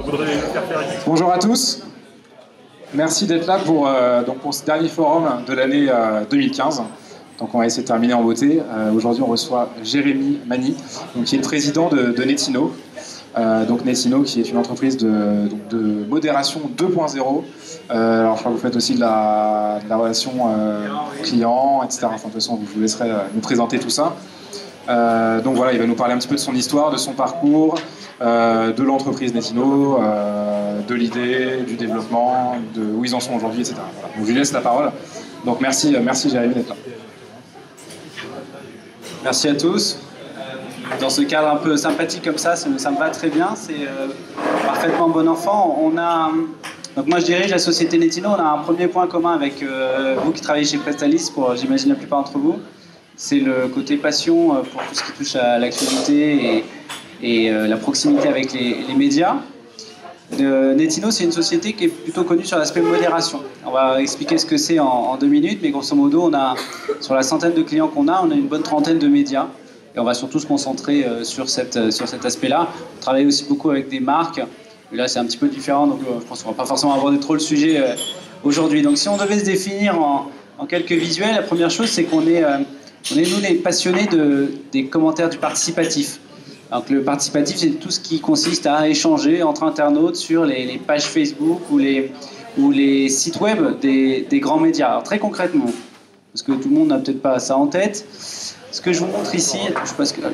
Bonjour à tous. Merci d'être là pour ce dernier forum de l'année 2015. Donc on va essayer de terminer en beauté. Aujourd'hui on reçoit Jérémy Mani, qui est le président de Netino. Donc Netino qui est une entreprise de modération 2.0. Alors je crois que vous faites aussi de la relation client, etc. Enfin, de toute façon je vous laisserai nous présenter tout ça. Donc voilà, il va nous parler un petit peu de son histoire, de son parcours, de l'entreprise Netino, de l'idée, du développement, de où ils en sont aujourd'hui, etc. Voilà. Donc je lui laisse la parole. Donc merci Jérémy d'être là. Merci à tous. Dans ce cadre un peu sympathique comme ça me va très bien. C'est parfaitement bon enfant. Donc moi je dirige la société Netino. On a un premier point commun avec vous qui travaillez chez Prestalis, pour j'imagine la plupart d'entre vous. C'est le côté passion pour tout ce qui touche à l'actualité et la proximité avec les médias. Netino, c'est une société qui est plutôt connue sur l'aspect modération. On va expliquer ce que c'est en 2 minutes, mais grosso modo, sur la centaine de clients qu'on a, on a une bonne trentaine de médias. Et on va surtout se concentrer sur cet aspect-là. On travaille aussi beaucoup avec des marques. Et là, c'est un petit peu différent, donc je pense qu'on ne va pas forcément aborder trop le sujet aujourd'hui. Donc si on devait se définir en quelques visuels, la première chose, c'est qu'on est, nous, des passionnés des commentaires du participatif. Donc le participatif, c'est tout ce qui consiste à échanger entre internautes sur les pages Facebook ou les sites web des grands médias. Alors très concrètement, parce que tout le monde n'a peut-être pas ça en tête, ce que je vous montre ici, je sais pas ce que...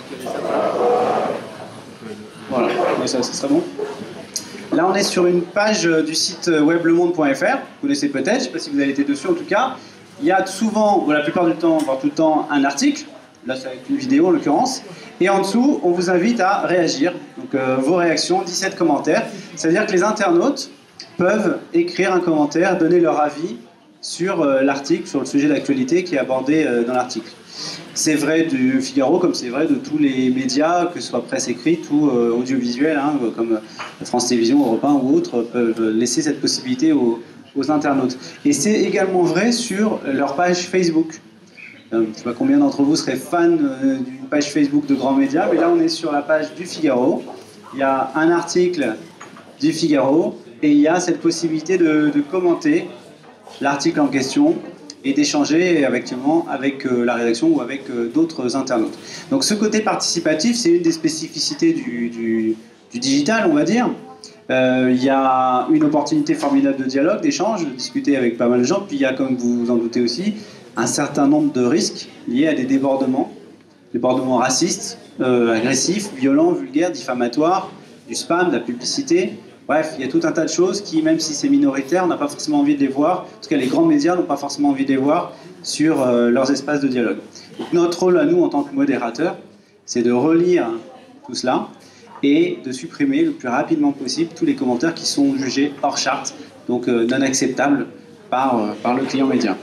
Voilà, ça serait bon. Là, on est sur une page du site web lemonde.fr, vous connaissez peut-être, je ne sais pas si vous avez été dessus en tout cas. Il y a souvent, la plupart du temps, voire tout le temps, un article. Là, c'est avec une vidéo en l'occurrence. Et en dessous, on vous invite à réagir. Donc, vos réactions, 17 commentaires. C'est-à-dire que les internautes peuvent écrire un commentaire, donner leur avis sur l'article, sur le sujet d'actualité qui est abordé dans l'article. C'est vrai du Figaro, comme c'est vrai de tous les médias, que ce soit presse écrite ou audiovisuel, comme France Télévisions, Europe 1 ou autres, peuvent laisser cette possibilité aux internautes. Et c'est également vrai sur leur page Facebook. Je ne sais pas combien d'entre vous seraient fans d'une page Facebook de grands médias, mais là on est sur la page du Figaro. Il y a un article du Figaro et il y a cette possibilité de commenter l'article en question et d'échanger avec la rédaction ou avec d'autres internautes. Donc ce côté participatif, c'est une des spécificités du digital, on va dire. Il y a une opportunité formidable de dialogue, d'échange, de discuter avec pas mal de gens, puis il y a, comme vous vous en doutez aussi, un certain nombre de risques liés à des débordements racistes, agressifs, violents, vulgaires, diffamatoires, du spam, de la publicité. Bref, il y a tout un tas de choses qui, même si c'est minoritaire, on n'a pas forcément envie de les voir. En tout cas, les grands médias n'ont pas forcément envie de les voir sur leurs espaces de dialogue. Donc, notre rôle à nous, en tant que modérateurs, c'est de relire tout cela et de supprimer le plus rapidement possible tous les commentaires qui sont jugés hors charte, donc non acceptables par le client média.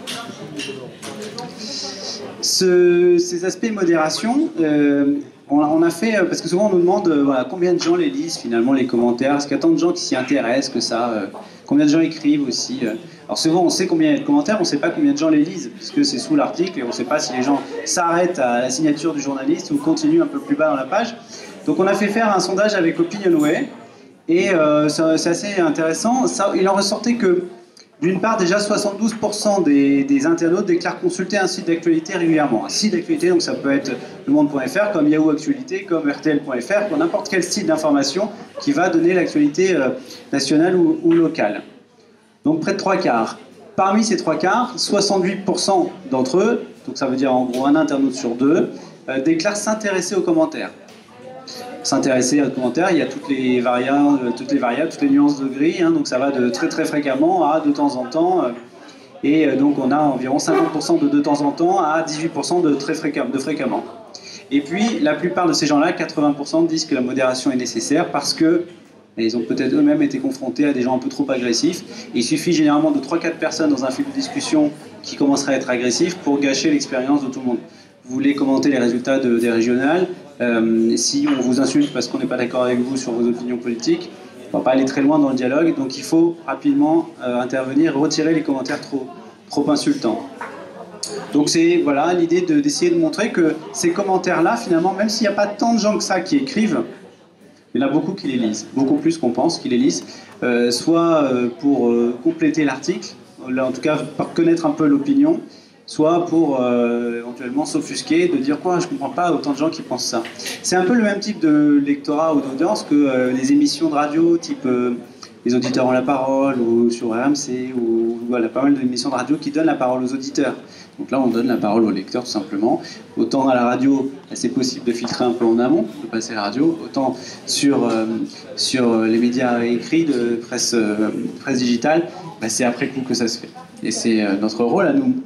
Ces aspects modération, on a fait, parce que souvent on nous demande combien de gens les lisent finalement les commentaires, est-ce qu'il y a tant de gens qui s'y intéressent que ça, combien de gens écrivent aussi. Alors souvent on sait combien il y a de commentaires, on ne sait pas combien de gens les lisent, puisque c'est sous l'article et on ne sait pas si les gens s'arrêtent à la signature du journaliste ou continuent un peu plus bas dans la page. Donc on a fait faire un sondage avec OpinionWay et c'est assez intéressant. Il en ressortait que d'une part, déjà 72% des internautes déclarent consulter un site d'actualité régulièrement. Un site d'actualité, donc ça peut être lemonde.fr, comme Yahoo Actualité, comme RTL.fr, comme n'importe quel site d'information qui va donner l'actualité nationale ou locale. Donc près de 3/4. Parmi ces 3/4, 68% d'entre eux, donc ça veut dire en gros un internaute sur 2, déclarent s'intéresser aux commentaires. S'intéresser aux commentaires, il y a toutes les variables, toutes les nuances de gris, donc ça va de très très fréquemment à de temps en temps, et donc on a environ 50% de temps en temps à 18% de fréquemment. Et puis la plupart de ces gens-là, 80%, disent que la modération est nécessaire parce que ils ont peut-être eux-mêmes été confrontés à des gens un peu trop agressifs. Et il suffit généralement de 3-4 personnes dans un fil de discussion qui commenceraient à être agressifs pour gâcher l'expérience de tout le monde. Vous voulez commenter les résultats des régionales, si on vous insulte parce qu'on n'est pas d'accord avec vous sur vos opinions politiques, on ne va pas aller très loin dans le dialogue, donc il faut rapidement intervenir, retirer les commentaires trop insultants. Donc c'est voilà, l'idée d'essayer de montrer que ces commentaires-là, finalement, même s'il n'y a pas tant de gens que ça qui écrivent, Il y en a beaucoup qui les lisent, beaucoup plus qu'on pense qui les lisent, soit pour compléter l'article, en tout cas pour connaître un peu l'opinion, soit pour éventuellement s'offusquer, de dire quoi, je comprends pas, autant de gens qui pensent ça. C'est un peu le même type de lectorat ou d'audience que les émissions de radio type Les auditeurs ont la parole, ou sur RMC, ou voilà, pas mal d'émissions de radio qui donnent la parole aux auditeurs. Donc là, on donne la parole aux lecteurs, tout simplement. Autant à la radio, c'est possible de filtrer un peu en amont, de passer à la radio, autant sur les médias écrits, de presse digitale, c'est après coup que ça se fait. Et c'est notre rôle à nous.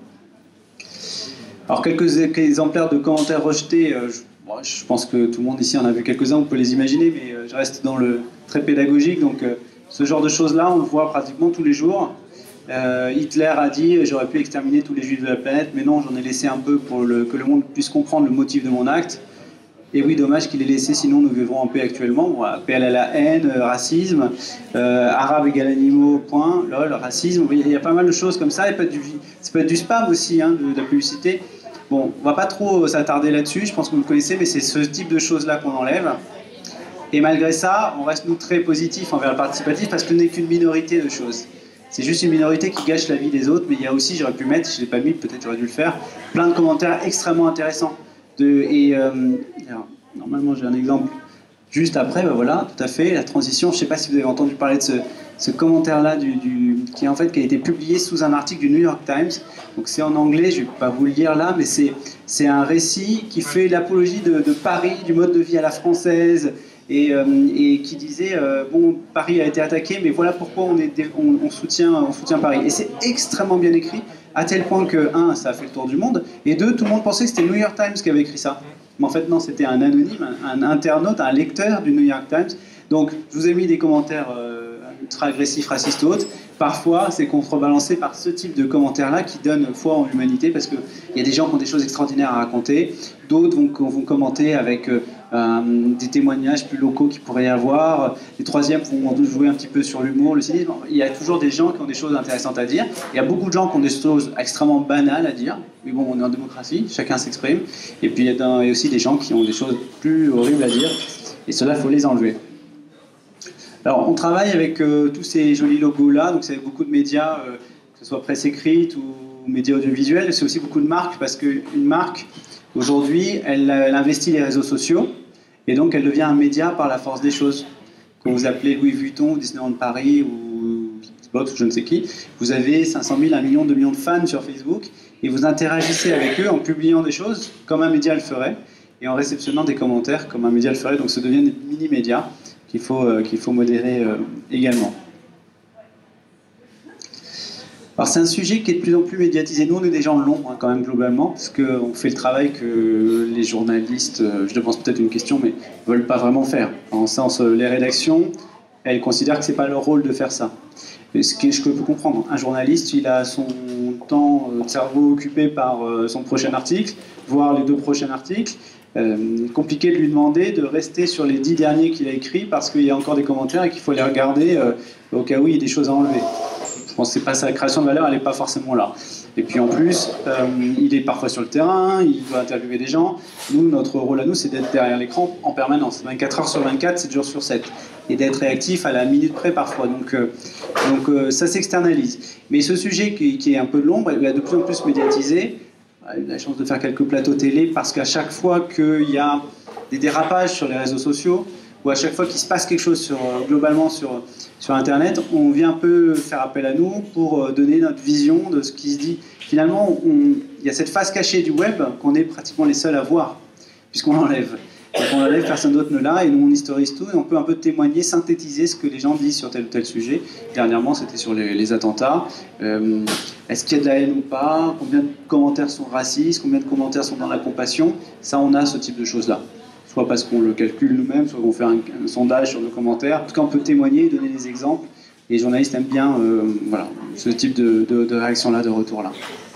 Alors, quelques exemplaires de commentaires rejetés, je pense que tout le monde ici en a vu quelques-uns, on peut les imaginer, mais je reste dans le très pédagogique, donc ce genre de choses-là, on le voit pratiquement tous les jours. Hitler a dit « j'aurais pu exterminer tous les juifs de la planète, mais non, j'en ai laissé un peu pour que le monde puisse comprendre le motif de mon acte. Et oui, dommage qu'il ait laissé, sinon nous vivrons en paix actuellement. Voilà, paix à la haine, racisme, arabe égale animaux, point, lol, racisme. Il y a pas mal de choses comme ça, et ça peut être du spam aussi, hein, de la publicité. Bon, on va pas trop s'attarder là-dessus, je pense que vous le connaissez, mais c'est ce type de choses-là qu'on enlève. Et malgré ça, on reste nous très positifs envers le participatif parce que ce n'est qu'une minorité de choses. C'est juste une minorité qui gâche la vie des autres, mais il y a aussi, j'aurais pu mettre, je ne l'ai pas mis, peut-être j'aurais dû le faire, plein de commentaires extrêmement intéressants. Alors, normalement j'ai un exemple juste après, voilà, tout à fait, la transition, je ne sais pas si vous avez entendu parler de ce commentaire-là qui a été publié sous un article du New York Times. Donc c'est en anglais, je ne vais pas vous le lire là, mais c'est un récit qui fait l'apologie de Paris, du mode de vie à la française, et qui disait bon, Paris a été attaqué, mais voilà pourquoi on soutient Paris. Et c'est extrêmement bien écrit, à tel point que, un, ça a fait le tour du monde, et deux, tout le monde pensait que c'était le New York Times qui avait écrit ça. Mais en fait, non, c'était un anonyme, un internaute, un lecteur du New York Times. Donc, je vous ai mis des commentaires ultra agressifs, racistes ou autres. Parfois, c'est contrebalancé par ce type de commentaires-là qui donnent foi en l'humanité, parce qu'il y a des gens qui ont des choses extraordinaires à raconter, d'autres vont commenter avec des témoignages plus locaux qu'il pourrait y avoir, les troisièmes vont jouer un petit peu sur l'humour, le cynisme. Il y a toujours des gens qui ont des choses intéressantes à dire. Il y a beaucoup de gens qui ont des choses extrêmement banales à dire, mais bon, on est en démocratie, chacun s'exprime. Et puis il y a aussi des gens qui ont des choses plus horribles à dire, et cela, il faut les enlever. Alors, on travaille avec tous ces jolis logos-là, donc c'est beaucoup de médias, que ce soit presse écrite ou médias audiovisuels. C'est aussi beaucoup de marques, parce qu'une marque, aujourd'hui, elle investit les réseaux sociaux, et donc elle devient un média par la force des choses. Quand vous appelez Louis Vuitton, Disneyland Paris ou Xbox ou je ne sais qui, vous avez 500 000, 1 million, 2 millions de fans sur Facebook, et vous interagissez avec eux en publiant des choses, comme un média le ferait, et en réceptionnant des commentaires, comme un média le ferait, donc ça devient des mini-médias qu'il faut modérer également. Alors c'est un sujet qui est de plus en plus médiatisé. Nous, on est des gens de l'ombre, hein, quand même, globalement, parce qu'on fait le travail que les journalistes, je pense peut-être une question, mais ne veulent pas vraiment faire. En sens, les rédactions, elles considèrent que ce n'est pas leur rôle de faire ça. Et ce que je peux comprendre. Un journaliste, il a son temps de cerveau occupé par son prochain article, voire les 2 prochains articles. Compliqué de lui demander de rester sur les 10 derniers qu'il a écrits parce qu'il y a encore des commentaires et qu'il faut les regarder au cas où il y a des choses à enlever. Je pense que c'est pas sa création de valeur, elle n'est pas forcément là. Et puis en plus, il est parfois sur le terrain, il doit interviewer des gens. Nous, notre rôle à nous, c'est d'être derrière l'écran en permanence, 24 heures sur 24, 7 jours sur 7, et d'être réactif à la minute près parfois. Donc ça s'externalise. Mais ce sujet qui est un peu de l'ombre, il est de plus en plus médiatisé. J'ai eu la chance de faire quelques plateaux télé parce qu'à chaque fois qu'il y a des dérapages sur les réseaux sociaux ou à chaque fois qu'il se passe quelque chose globalement sur Internet, on vient un peu faire appel à nous pour donner notre vision de ce qui se dit. Finalement, il y a cette face cachée du web qu'on est pratiquement les seuls à voir puisqu'on l'enlève. Donc on l'enlève, personne d'autre ne l'a, et nous on historise tout et on peut un peu témoigner, synthétiser ce que les gens disent sur tel ou tel sujet. Dernièrement, c'était sur les attentats. Est-ce qu'il y a de la haine ou pas? Combien de commentaires sont racistes? Combien de commentaires sont dans la compassion? Ça, on a ce type de choses-là. Soit parce qu'on le calcule nous-mêmes, soit qu'on fait un sondage sur nos commentaires. En tout cas, on peut témoigner, donner des exemples. Et les journalistes aiment bien voilà, ce type de réaction-là, de retour-là.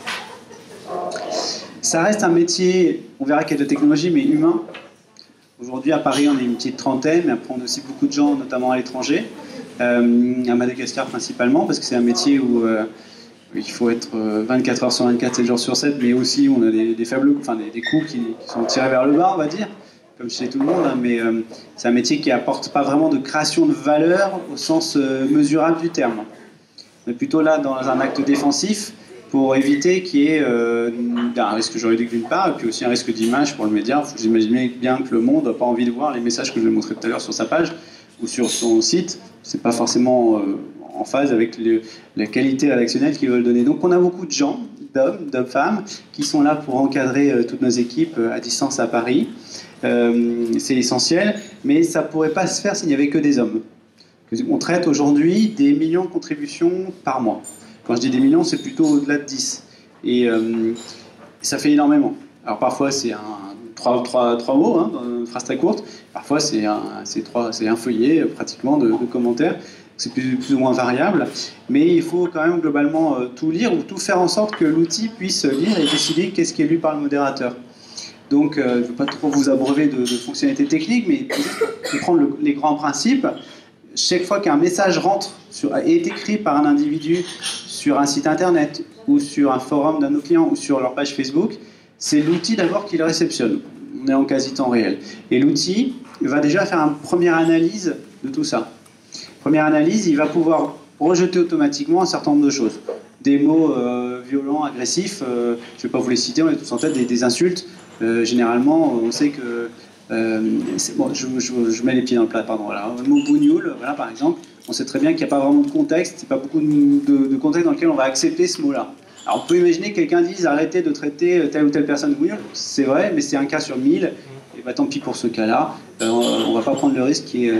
Ça reste un métier, on verra qu'il y a de technologie, mais humain. Aujourd'hui, à Paris, on est une petite trentaine, mais après, on a aussi beaucoup de gens, notamment à l'étranger, à Madagascar principalement, parce que c'est un métier où il faut être 24 heures sur 24, 7 jours sur 7, mais aussi on a des faibles, enfin des coûts qui sont tirés vers le bas, on va dire, comme chez tout le monde, hein, mais c'est un métier qui apporte pas vraiment de création de valeur au sens mesurable du terme. On est plutôt là dans un acte défensif pour éviter qu'il y ait un risque juridique d'une part, et puis aussi un risque d'image pour le média. Vous imaginez bien que le monde n'a pas envie de voir les messages que je vais montrer tout à l'heure sur sa page ou sur son site. C'est pas forcément en phase avec la qualité rédactionnelle qu'ils veulent donner. Donc on a beaucoup de gens, d'hommes, femmes, qui sont là pour encadrer toutes nos équipes à distance à Paris. C'est essentiel, mais ça ne pourrait pas se faire s'il n'y avait que des hommes. On traite aujourd'hui des millions de contributions par mois. Quand je dis des millions, c'est plutôt au-delà de 10. Et ça fait énormément. Alors parfois c'est trois mots, hein, dans une phrase très courte. Parfois c'est un feuillet pratiquement de commentaires. C'est plus ou moins variable. Mais il faut quand même globalement tout lire ou tout faire en sorte que l'outil puisse lire et décider qu'est-ce qui est lu par le modérateur. Donc je ne veux pas trop vous abreuver de fonctionnalités techniques, mais pour prendre les grands principes. Chaque fois qu'un message est écrit par un individu sur un site internet ou sur un forum d'un de nos clients ou sur leur page Facebook, c'est l'outil d'abord qui le réceptionne. On est en quasi-temps réel. Et l'outil va déjà faire une première analyse de tout ça. Première analyse, il va pouvoir rejeter automatiquement un certain nombre de choses. Des mots violents, agressifs, je ne vais pas vous les citer, on est tous en tête, des insultes. Généralement, on sait que... bon, je mets les pieds dans le plat, pardon. Voilà. Le mot bougnoule, voilà, par exemple, on sait très bien qu'il n'y a pas vraiment de contexte, il n'y a pas beaucoup de contexte dans lequel on va accepter ce mot-là. Alors on peut imaginer que quelqu'un dise arrêtez de traiter telle ou telle personne de bougnoule, c'est vrai, mais c'est un cas sur 1000, et bah tant pis pour ce cas-là, on ne va pas prendre le risque qui est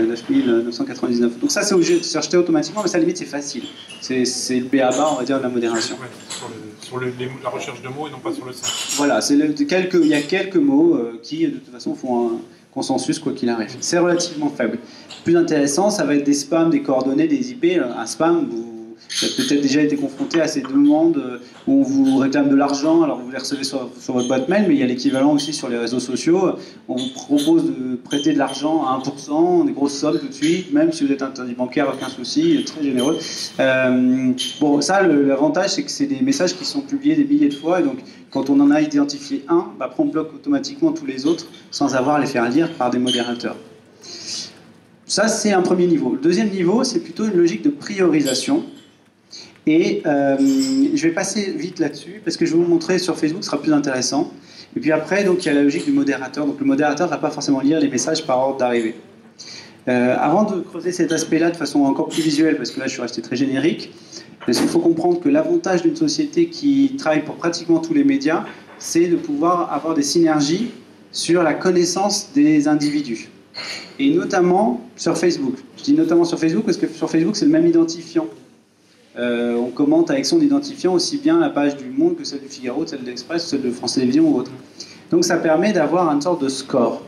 9999. Donc ça c'est obligé de se rejeter automatiquement, mais ça limite c'est facile. C'est le b.a.-ba, on va dire, de la modération. Ouais, sur la recherche de mots et non pas sur le sens. Voilà, il y a quelques mots qui de toute façon font un consensus quoi qu'il arrive. C'est relativement faible. Plus intéressant, ça va être des spams, des coordonnées, des IP. Un spam, vous avez peut-être déjà été confronté à ces demandes où on vous réclame de l'argent, alors vous les recevez sur votre boîte mail, mais il y a l'équivalent aussi sur les réseaux sociaux. On vous propose de prêter de l'argent à 1%, des grosses sommes tout de suite, même si vous êtes interdit bancaire, aucun souci, très généreux. Bon, ça, l'avantage, c'est que c'est des messages qui sont publiés des milliers de fois, et donc quand on en a identifié un, après on bloque automatiquement tous les autres sans avoir à les faire lire par des modérateurs. Ça, c'est un premier niveau. Le deuxième niveau, c'est plutôt une logique de priorisation. Et je vais passer vite là-dessus, parce que je vais vous montrer sur Facebook, ce sera plus intéressant. Et puis après, donc, il y a la logique du modérateur. Donc le modérateur ne va pas forcément lire les messages par ordre d'arrivée. Avant de creuser cet aspect-là de façon encore plus visuelle, parce que là je suis resté très générique, parce qu'il faut comprendre que l'avantage d'une société qui travaille pour pratiquement tous les médias, c'est de pouvoir avoir des synergies sur la connaissance des individus. Et notamment sur Facebook. Je dis notamment sur Facebook parce que sur Facebook c'est le même identifiant. On commente avec son identifiant aussi bien la page du Monde que celle du Figaro, celle de l'Express, celle de France Télévisions ou autre. Donc ça permet d'avoir une sorte de score.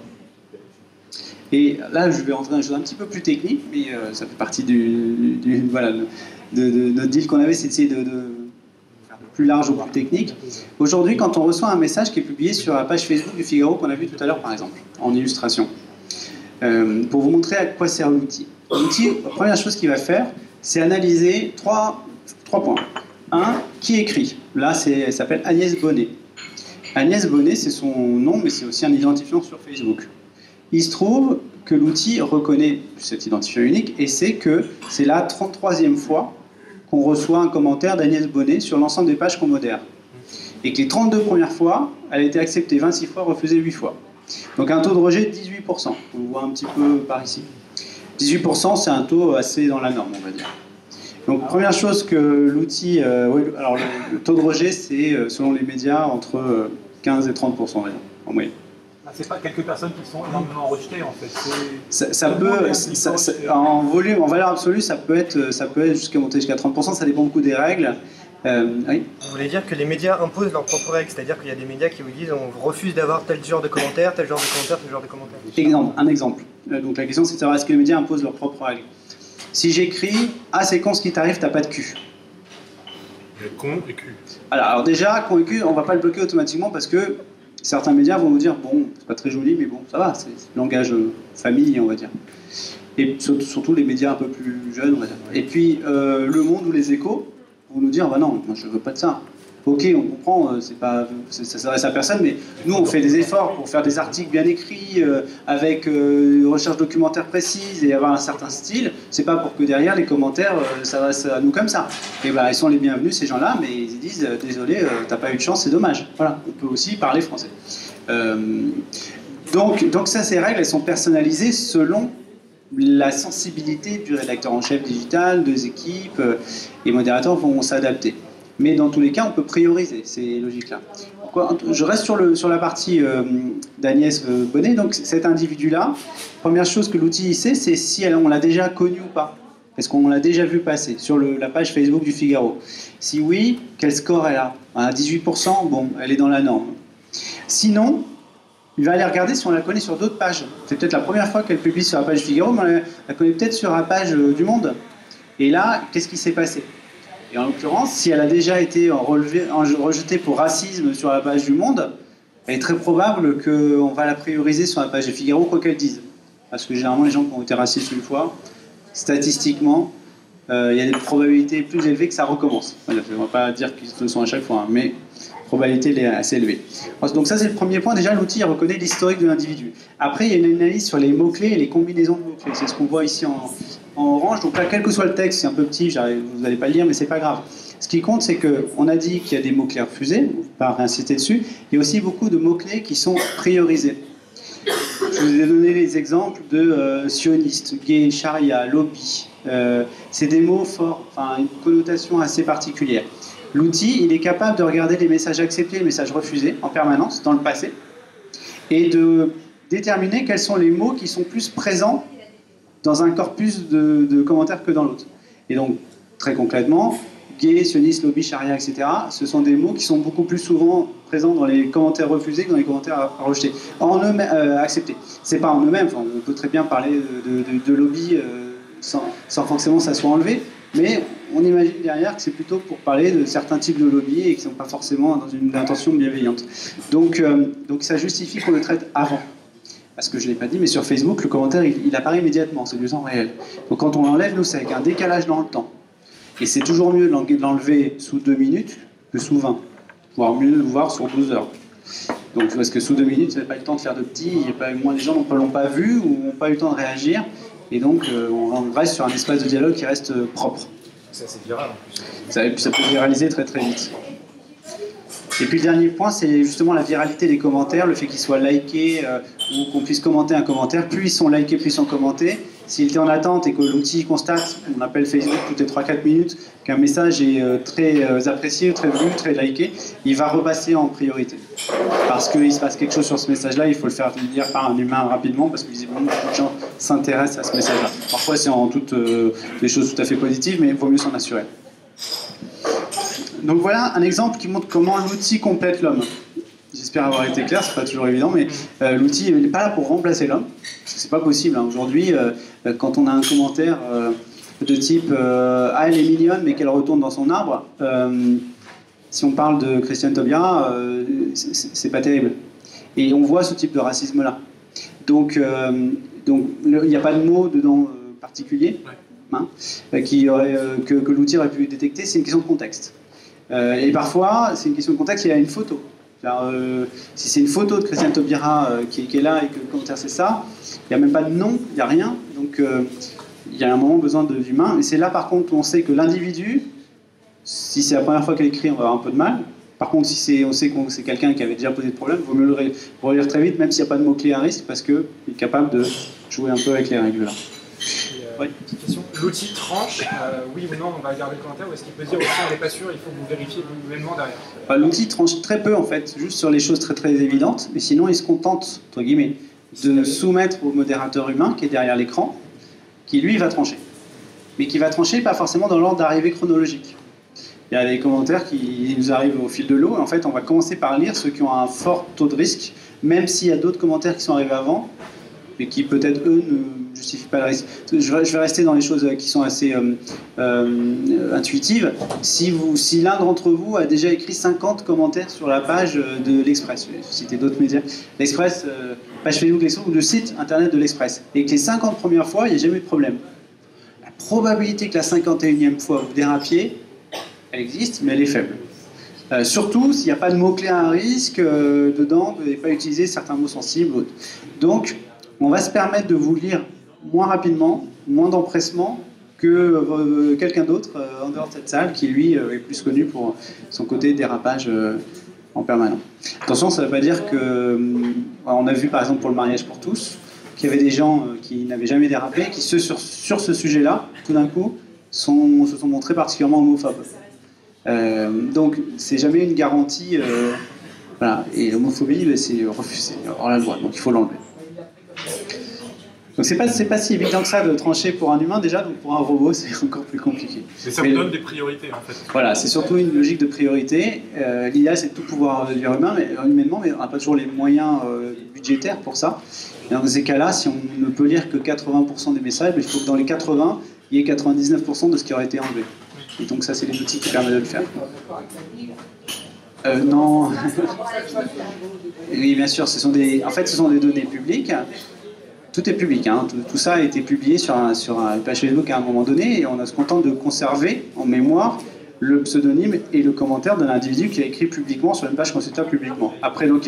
Et là je vais rentrer dans une chose un petit peu plus technique, mais ça fait partie voilà, de notre deal qu'on avait, c'est d'essayer de faire plus large ou plus technique. Aujourd'hui, quand on reçoit un message qui est publié sur la page Facebook du Figaro qu'on a vu tout à l'heure par exemple, en illustration, pour vous montrer à quoi sert l'outil. L'outil, la première chose qu'il va faire, c'est analyser trois points. Un, qui écrit. Là, elle s'appelle Agnès Bonnet. Agnès Bonnet, c'est son nom, mais c'est aussi un identifiant sur Facebook. Il se trouve que l'outil reconnaît cet identifiant unique et c'est que c'est la 33e fois qu'on reçoit un commentaire d'Agnès Bonnet sur l'ensemble des pages qu'on modère. Et que les 32 premières fois, elle a été acceptée 26 fois, refusée 8 fois. Donc un taux de rejet de 18%. On le voit un petit peu par ici. 18%, c'est un taux assez dans la norme, on va dire. Donc première chose que l'outil... alors le taux de rejet, c'est selon les médias entre 15 et 30%, on va dire, en moyenne. C'est pas quelques personnes qui sont énormément rejetées en fait. En volume, en valeur absolue, ça peut être jusqu'à monter jusqu'à 30%, ça dépend beaucoup des règles. Oui. Vous voulez dire que les médias imposent leurs propres règles, c'est-à-dire qu'il y a des médias qui vous disent on refuse d'avoir tel genre de commentaires, tel genre de commentaires, tel genre de commentaires. Un exemple. Donc la question c'est de savoir est-ce que les médias imposent leurs propres règles. Si j'écris « Ah c'est con ce qui t'arrive, t'as pas de cul ». Con et cul. Alors déjà, con et cul, on va pas le bloquer automatiquement parce que certains médias vont nous dire bon, c'est pas très joli, mais bon, ça va, c'est le langage famille, on va dire. Et surtout les médias un peu plus jeunes, on va dire. Et puis Le Monde ou Les Échos vont nous dire bah non, moi je veux pas de ça. Ok, on comprend, ça s'adresse à personne, mais nous on fait des efforts pour faire des articles bien écrits, avec une recherche documentaire précise et avoir un certain style. C'est pas pour que derrière les commentaires s'adressent à nous comme ça. Et bah ils sont les bienvenus ces gens-là, mais ils disent désolé, t'as pas eu de chance, c'est dommage. Voilà, on peut aussi parler français. Donc ça, ces règles, elles sont personnalisées selon la sensibilité du rédacteur en chef digital, des équipes, les modérateurs vont s'adapter. Mais dans tous les cas, on peut prioriser ces logiques-là. Je reste sur la partie d'Agnès Bonnet. Donc cet individu-là, première chose que l'outil sait, c'est si on l'a déjà connu ou pas. Est-ce qu'on l'a déjà vu passer sur la page Facebook du Figaro? Si oui, quel score elle a? À 18%, bon, elle est dans la norme. Sinon, il va aller regarder si on la connaît sur d'autres pages. C'est peut-être la première fois qu'elle publie sur la page Figaro, mais on la connaît peut-être sur la page du Monde. Et là, qu'est-ce qui s'est passé? Et en l'occurrence, si elle a déjà été rejetée pour racisme sur la page du Monde, il est très probable qu'on va la prioriser sur la page de Figaro, quoi qu'elle dise. Parce que généralement, les gens qui ont été racistes une fois, statistiquement, il y a des probabilités plus élevées que ça recommence. On ne va pas dire qu'ils le sont à chaque fois, hein, mais la probabilité est assez élevée. Donc ça, c'est le premier point. Déjà, l'outil reconnaît l'historique de l'individu. Après, il y a une analyse sur les mots-clés et les combinaisons de mots-clés. C'est ce qu'on voit ici en orange. Donc là, quel que soit le texte, c'est un peu petit, vous n'allez pas le lire, mais c'est pas grave. Ce qui compte, c'est qu'on a dit qu'il y a des mots-clés refusés, on ne va pas réinciter dessus. Il y a aussi beaucoup de mots-clés qui sont priorisés. Je vous ai donné les exemples de sioniste, gay, charia, lobby. C'est des mots forts, enfin une connotation assez particulière. L'outil, il est capable de regarder les messages acceptés et les messages refusés en permanence, dans le passé, et de déterminer quels sont les mots qui sont plus présents dans un corpus de commentaires que dans l'autre. Et donc, très concrètement, gay, sioniste, lobby, charia, etc., ce sont des mots qui sont beaucoup plus souvent présents dans les commentaires refusés que dans les commentaires rejetés. En eux-mêmes, acceptés. C'est pas en eux-mêmes, on peut très bien parler de lobby sans forcément que ça soit enlevé, mais on imagine derrière que c'est plutôt pour parler de certains types de lobby et qui ne sont pas forcément dans une intention bienveillante. Donc ça justifie qu'on le traite avant. Parce que je ne l'ai pas dit, mais sur Facebook, le commentaire, il apparaît immédiatement, c'est du temps réel. Donc quand on l'enlève, nous, c'est avec un décalage dans le temps. Et c'est toujours mieux de l'enlever sous 2 minutes que sous 20. Voire mieux de le voir sur 12 heures. Donc, parce que sous 2 minutes, vous n'avez pas eu le temps de faire de petits, moins les gens ne l'ont pas vu ou n'ont pas eu le temps de réagir. Et donc, on reste sur un espace de dialogue qui reste propre. C'est assez viral en plus. Ça peut viraliser très très vite. Et puis le dernier point, c'est justement la viralité des commentaires, le fait qu'ils soient likés ou qu'on puisse commenter un commentaire. Plus ils sont likés, plus ils sont commentés. S'il était en attente et que l'outil constate, on appelle Facebook toutes les 3-4 minutes, qu'un message est très apprécié, très vu, très liké, il va repasser en priorité. Parce qu'il se passe quelque chose sur ce message-là, il faut le faire lire par un humain rapidement, parce que visiblement beaucoup de gens s'intéressent à ce message-là. Parfois c'est en toutes des choses tout à fait positives, mais il vaut mieux s'en assurer. Donc voilà un exemple qui montre comment l'outil complète l'homme. J'espère avoir été clair, c'est pas toujours évident, mais l'outil n'est pas là pour remplacer l'homme, parce que c'est pas possible. Hein. Aujourd'hui, quand on a un commentaire de type ah elle est mignonne mais qu'elle retourne dans son arbre, si on parle de Christiane Taubira, c'est pas terrible. Et on voit ce type de racisme-là. Donc il n'y a pas de mot dedans particulier hein, que l'outil aurait pu détecter, c'est une question de contexte. Et parfois, c'est une question de contexte, il y a une photo. Si c'est une photo de Christiane Taubira qui est là et que le commentaire c'est ça, il n'y a même pas de nom, il n'y a rien. Donc il y a un moment besoin d'humain. Et c'est là par contre où on sait que l'individu, si c'est la première fois qu'elle écrit, on va avoir un peu de mal. Par contre, si on sait que c'est quelqu'un qui avait déjà posé de problème, il vaut mieux le relire très vite, même s'il n'y a pas de mots-clés à risque, parce qu'il est capable de jouer un peu avec les règles là. Oui. Petite question. L'outil tranche, oui ou non, on va garder le commentaire, ou est-ce qu'il peut dire aussi on n'est pas sûr, il faut que vous vérifiez manuellement derrière? L'outil tranche très peu en fait, juste sur les choses très très évidentes, mais sinon il se contente, entre guillemets, de soumettre au modérateur humain qui est derrière l'écran, qui lui va trancher. Mais qui va trancher pas forcément dans l'ordre d'arrivée chronologique. Il y a des commentaires qui nous arrivent au fil de l'eau, et en fait on va commencer par lire ceux qui ont un fort taux de risque, même s'il y a d'autres commentaires qui sont arrivés avant, mais qui peut-être eux ne justifient pas le risque. Je vais rester dans les choses qui sont assez intuitives. Si l'un d'entre vous a déjà écrit 50 commentaires sur la page de l'Express, je vais citer d'autres médias, l'Express, page Facebook l'Express ou le site internet de l'Express, et que les 50 premières fois, il n'y a jamais eu de problème. La probabilité que la 51e fois vous dérapiez, elle existe, mais elle est faible. Surtout s'il n'y a pas de mots-clés à un risque dedans, de ne pas utiliser certains mots sensibles. Donc, on va se permettre de vous lire moins rapidement, moins d'empressement que quelqu'un d'autre en dehors de cette salle qui, lui, est plus connu pour son côté dérapage en permanence. Attention, ça ne veut pas dire que... on a vu, par exemple, pour le mariage pour tous, qu'il y avait des gens qui n'avaient jamais dérapé, qui, sur ce sujet-là, tout d'un coup, se sont montrés particulièrement homophobes. Donc, c'est jamais une garantie. Voilà. Et l'homophobie, c'est refusé hors la loi, donc il faut l'enlever. Donc, c'est pas si évident que ça de trancher pour un humain, déjà, donc pour un robot, c'est encore plus compliqué. Mais ça vous donne des priorités, en fait. Voilà, c'est surtout une logique de priorité. L'IA, c'est de tout pouvoir dire humainement, mais on n'a pas toujours les moyens budgétaires pour ça. Et dans ces cas-là, si on ne peut lire que 80% des messages, il faut que dans les 80, il y ait 99% de ce qui aurait été enlevé. Et donc ça, c'est les outils qui permettent de le faire. Non. Oui, bien sûr, en fait, ce sont des données publiques. Tout est public, hein. Tout ça a été publié sur une page Facebook à un moment donné, et on a se contente de conserver en mémoire le pseudonyme et le commentaire de l'individu qui a écrit publiquement sur une page consultable publiquement. Après, donc,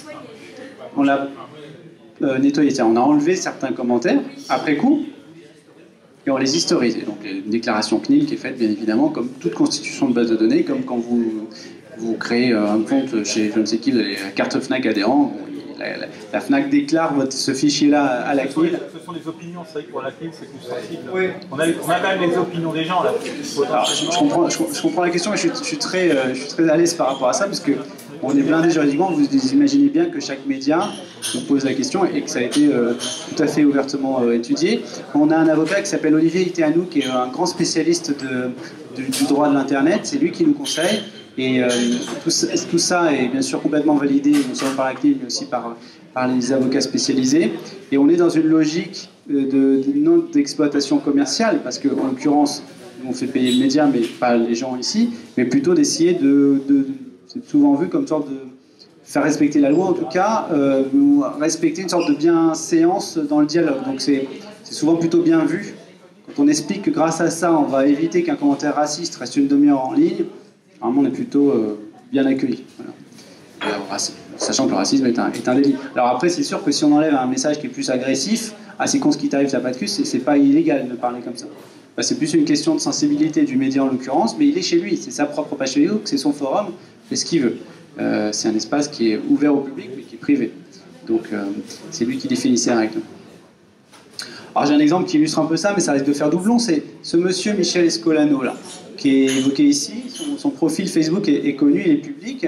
on l'a nettoyé, on a enlevé certains commentaires après coup, et on les historise. Donc, une déclaration CNIL qui est faite, bien évidemment, comme toute constitution de base de données, comme quand vous créez un compte chez je ne sais qui, vous avez la carte FNAC adhérent. La FNAC déclare ce fichier-là à la CNIL. Ce sont des opinions, c'est vrai que pour la CNIL, c'est plus sensible. Oui. On a quand même les opinions des gens, là. Alors, je comprends la question, mais je suis très à l'aise par rapport à ça, parce qu'on est blindé juridiquement. Vous imaginez bien que chaque média nous pose la question et que ça a été tout à fait ouvertement étudié. On a un avocat qui s'appelle Olivier Iteanou, qui est un grand spécialiste du droit de l'Internet. C'est lui qui nous conseille. Et tout ça est bien sûr complètement validé, non seulement par la CNIL, mais aussi par les avocats spécialisés. Et on est dans une logique non d'exploitation commerciale, parce qu'en l'occurrence, on fait payer le média, mais pas les gens ici, mais plutôt d'essayer c'est souvent vu comme sorte de faire respecter la loi, en tout cas, ou respecter une sorte de bienséance dans le dialogue. Donc c'est souvent plutôt bien vu. Quand on explique que grâce à ça, on va éviter qu'un commentaire raciste reste une demi-heure en ligne, normalement, on est plutôt bien accueilli. Voilà. Sachant que le racisme est un délit. Alors après, c'est sûr que si on enlève un message qui est plus agressif, c'est con ce qui t'arrive, t'as pas de cul, c'est pas illégal de parler comme ça. C'est plus une question de sensibilité du média en l'occurrence, mais il est chez lui, c'est sa propre page Facebook, c'est son forum, c'est ce qu'il veut. C'est un espace qui est ouvert au public, mais qui est privé. Donc c'est lui qui définit ses règles. Alors j'ai un exemple qui illustre un peu ça, mais ça risque de faire doublon, c'est ce monsieur Michel Escolano, là, qui est évoqué ici. Son profil Facebook est connu, il est public.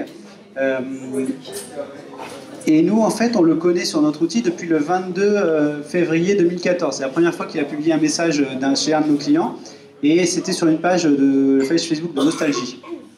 Et nous, en fait, on le connaît sur notre outil depuis le 22 février 2014. C'est la première fois qu'il a publié un message chez un de nos clients, et c'était sur une page de Facebook de Nostalgie.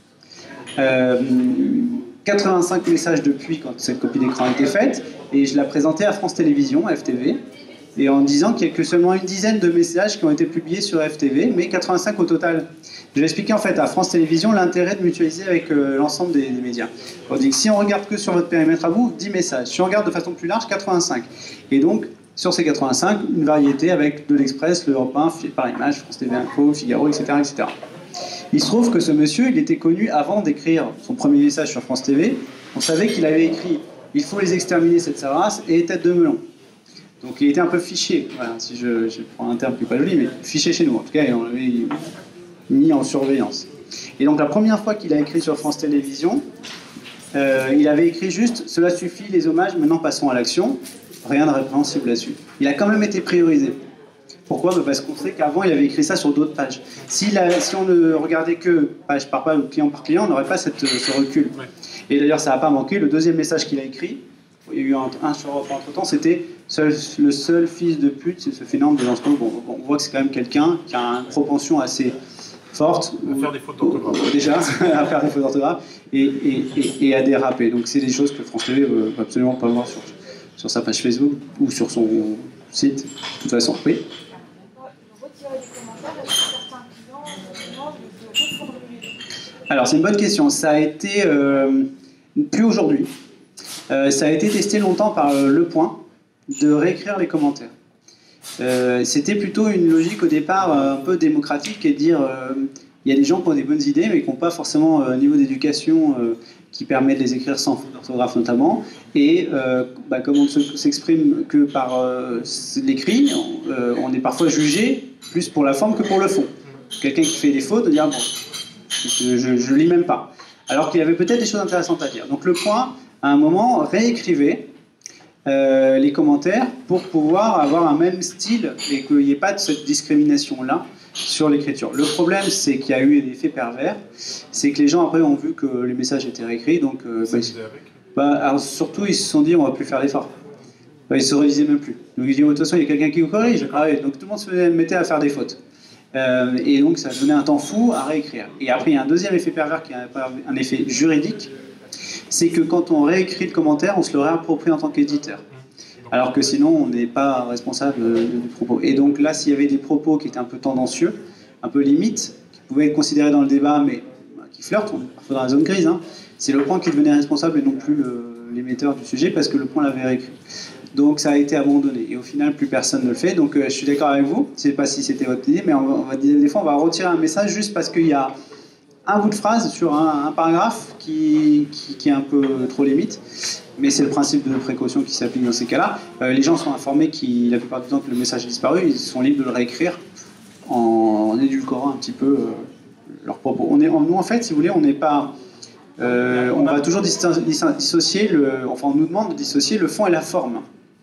85 messages depuis, quand cette copie d'écran a été faite, et je l'ai présenté à France Télévisions, FTV, et en disant qu'il n'y a que seulement une dizaine de messages qui ont été publiés sur FTV, mais 85 au total. Je vais expliquer en fait à France Télévisions l'intérêt de mutualiser avec l'ensemble des médias. On dit que si on regarde que sur votre périmètre à vous, 10 messages. Si on regarde de façon plus large, 85. Et donc, sur ces 85, une variété avec de l'Express, l'Europe 1, Par Image, France TV Info, Figaro, etc., etc. Il se trouve que ce monsieur, il était connu avant d'écrire son premier message sur France TV. On savait qu'il avait écrit « Il faut les exterminer, cette race » et « Tête de melon ». Donc il était un peu fiché, voilà, si je prends un terme qui n'est pas joli, mais fiché chez nous. En tout cas, on l'avait mis en surveillance. Et donc la première fois qu'il a écrit sur France Télévisions, il avait écrit juste « Cela suffit, les hommages, maintenant passons à l'action ». Rien de répréhensible là-dessus. Il a quand même été priorisé. Pourquoi ? Parce qu'on sait qu'avant, il avait écrit ça sur d'autres pages. Si on ne regardait que page par page ou client par client, on n'aurait pas ce recul. Ouais. Et d'ailleurs, ça n'a pas manqué. Le deuxième message qu'il a écrit, il y a eu un sur Europe entre-temps, c'était « Le seul fils de pute, c'est ce phénomène de lancement ». Bon, on voit que c'est quand même quelqu'un qui a une propension assez forte. À faire des fautes d'orthographe. Déjà, à faire des fautes d'orthographe et à déraper. Donc c'est des choses que France TV ne veut absolument pas voir sur sa page Facebook ou sur son site. De toute façon, oui. Alors c'est une bonne question. Ça a été plus aujourd'hui. Ça a été testé longtemps par Le Point de réécrire les commentaires. C'était plutôt une logique au départ un peu démocratique et de dire il y a des gens qui ont des bonnes idées, mais qui n'ont pas forcément un niveau d'éducation qui permet de les écrire sans faute d'orthographe notamment. Et comme on ne s'exprime que par l'écrit, on est parfois jugé plus pour la forme que pour le fond. Quelqu'un qui fait des fautes, on dit « Ah bon, je ne lis même pas ». Alors qu'il y avait peut-être des choses intéressantes à dire. Donc le point, à un moment, réécrivez les commentaires pour pouvoir avoir un même style et qu'il n'y ait pas de cette discrimination-là sur l'écriture. Le problème, c'est qu'il y a eu un effet pervers, c'est que les gens après ont vu que les messages étaient réécrits, donc alors, surtout ils se sont dit on va plus faire d'efforts. Ils se révisaient même plus. Donc ils disent de toute façon il y a quelqu'un qui vous corrige. Ah ouais, donc tout le monde se mettait à faire des fautes. Et donc ça donnait un temps fou à réécrire. Et après il y a un deuxième effet pervers qui est un effet juridique, c'est que quand on réécrit le commentaire, on se le réapproprie en tant qu'éditeur. Alors que sinon, on n'est pas responsable du propos. Et donc là, s'il y avait des propos qui étaient un peu tendancieux, un peu limites, qui pouvaient être considérés dans le débat, mais qui flirtent, on est parfois dans la zone grise, hein, c'est le point qui devenait responsable et non plus l'émetteur du sujet, parce que le point l'avait réécrit. Donc ça a été abandonné. Et au final, plus personne ne le fait. Donc je suis d'accord avec vous, je ne sais pas si c'était votre idée, mais des fois, on va retirer un message juste parce qu'il y a un bout de phrase sur un paragraphe qui est un peu trop limite. Mais c'est le principe de précaution qui s'applique dans ces cas-là. Les gens sont informés la plupart du temps que le message est disparu, ils sont libres de le réécrire en édulcorant un petit peu leurs propos. Nous, en fait, si vous voulez, on n'est pas... on va toujours dissocier on nous demande de dissocier le fond et la forme.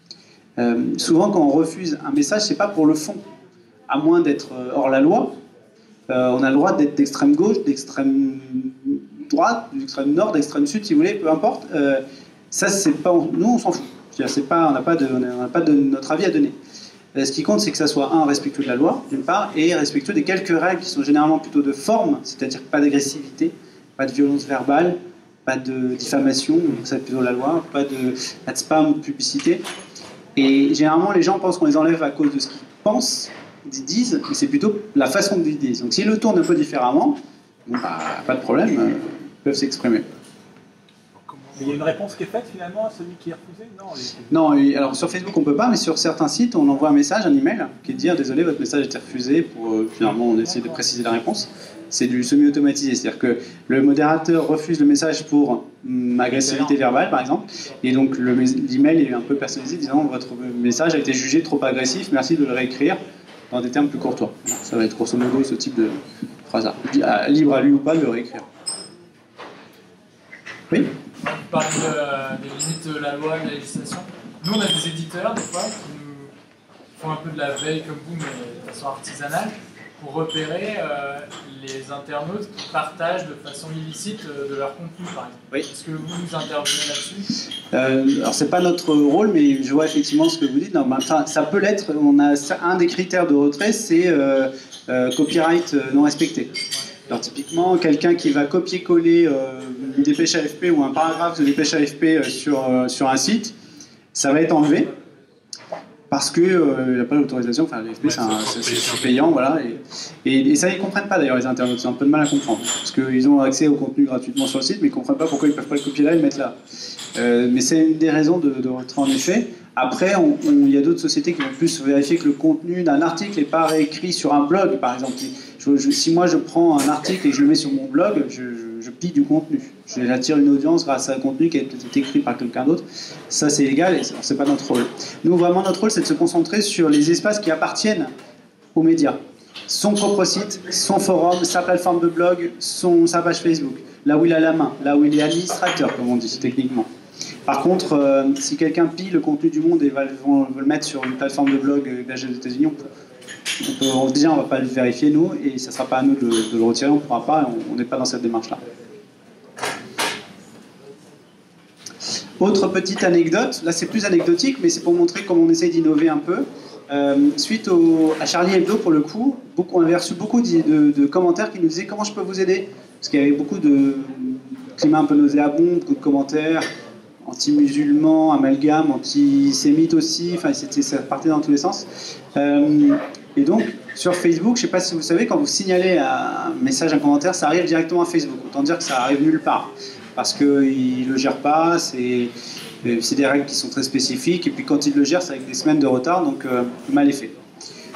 Souvent, quand on refuse un message, c'est pas pour le fond. À moins d'être hors la loi, on a le droit d'être d'extrême gauche, d'extrême droite, d'extrême nord, d'extrême sud, si vous voulez, peu importe. Ça, c'est pas, nous, on s'en fout. On n'a pas de notre avis à donner. Ce qui compte, c'est que ça soit respectueux de la loi, d'une part, et respectueux des quelques règles qui sont généralement plutôt de forme, c'est-à-dire pas d'agressivité, pas de violence verbale, pas de diffamation, donc ça c'est plutôt la loi, pas de spam ou de publicité. Et généralement, les gens pensent qu'on les enlève à cause de ce qu'ils pensent, ils disent, mais c'est plutôt la façon dont ils disent. Donc s'ils le tournent un peu différemment, pas de problème, ils peuvent s'exprimer. Mais il y a une réponse qui est faite finalement à celui qui est refusé? Non, alors sur Facebook on peut pas, mais sur certains sites on envoie un message, un email, qui est de dire désolé votre message a été refusé, pour finalement on essaie de préciser la réponse. C'est du semi-automatisé, c'est-à-dire que le modérateur refuse le message pour agressivité verbale par exemple, et donc l'email est un peu personnalisé disant votre message a été jugé trop agressif, merci de le réécrire dans des termes plus courtois. Ça va être grosso modo ce type de phrase-là. Libre à lui ou pas de le réécrire. Oui. Vous parlez des limites de la loi, de la législation. Nous, on a des éditeurs, des fois, qui nous font un peu de la veille comme vous, mais de façon artisanale, pour repérer les internautes qui partagent de façon illicite de leur contenu, par exemple. Oui. Est-ce que vous intervenez là-dessus? Alors, c'est pas notre rôle, mais je vois effectivement ce que vous dites. Non, ça peut l'être. On a un des critères de retrait, c'est copyright non respecté. Alors typiquement, quelqu'un qui va copier-coller une dépêche AFP ou un paragraphe de dépêche AFP sur un site, ça va être enlevé parce qu'il n'a pas l'autorisation. Enfin, l'AFP c'est payant, voilà. Et ça, ils ne comprennent pas d'ailleurs les internautes, c'est un peu de mal à comprendre. Parce qu'ils ont accès au contenu gratuitement sur le site, mais ils ne comprennent pas pourquoi ils ne peuvent pas le copier là et le mettre là. Mais c'est une des raisons de retrait en effet. Après, il y a d'autres sociétés qui vont plus vérifier que le contenu d'un article n'est pas réécrit sur un blog, par exemple. Si moi je prends un article et que je le mets sur mon blog, je pille du contenu. J'attire une audience grâce à un contenu qui a été écrit par quelqu'un d'autre. Ça, c'est illégal et c'est pas notre rôle. Nous, vraiment, notre rôle, c'est de se concentrer sur les espaces qui appartiennent aux médias. Son propre site, son forum, sa plateforme de blog, sa page Facebook. Là où il a la main, là où il est administrateur, comme on dit techniquement. Par contre, si quelqu'un pille le contenu du monde et veut le mettre sur une plateforme de blog hébergée aux États-Unis, on ne va pas le vérifier nous, et ça ne sera pas à nous de le retirer, on ne pourra pas, on n'est pas dans cette démarche-là. Autre petite anecdote, là c'est plus anecdotique, mais c'est pour montrer comment on essaie d'innover un peu. Suite à Charlie Hebdo, pour le coup, on avait reçu beaucoup de commentaires qui nous disaient comment je peux vous aider, parce qu'il y avait beaucoup de climat un peu nauséabond, beaucoup de commentaires anti-musulmans, amalgames, antisémites aussi, enfin ça partait dans tous les sens. Et donc sur Facebook, je ne sais pas si vous savez, quand vous signalez un message, un commentaire, ça arrive directement à Facebook. Autant dire que ça arrive nulle part, parce qu'ils ne le gèrent pas, c'est des règles qui sont très spécifiques, et puis quand ils le gèrent, c'est avec des semaines de retard, donc mal est fait.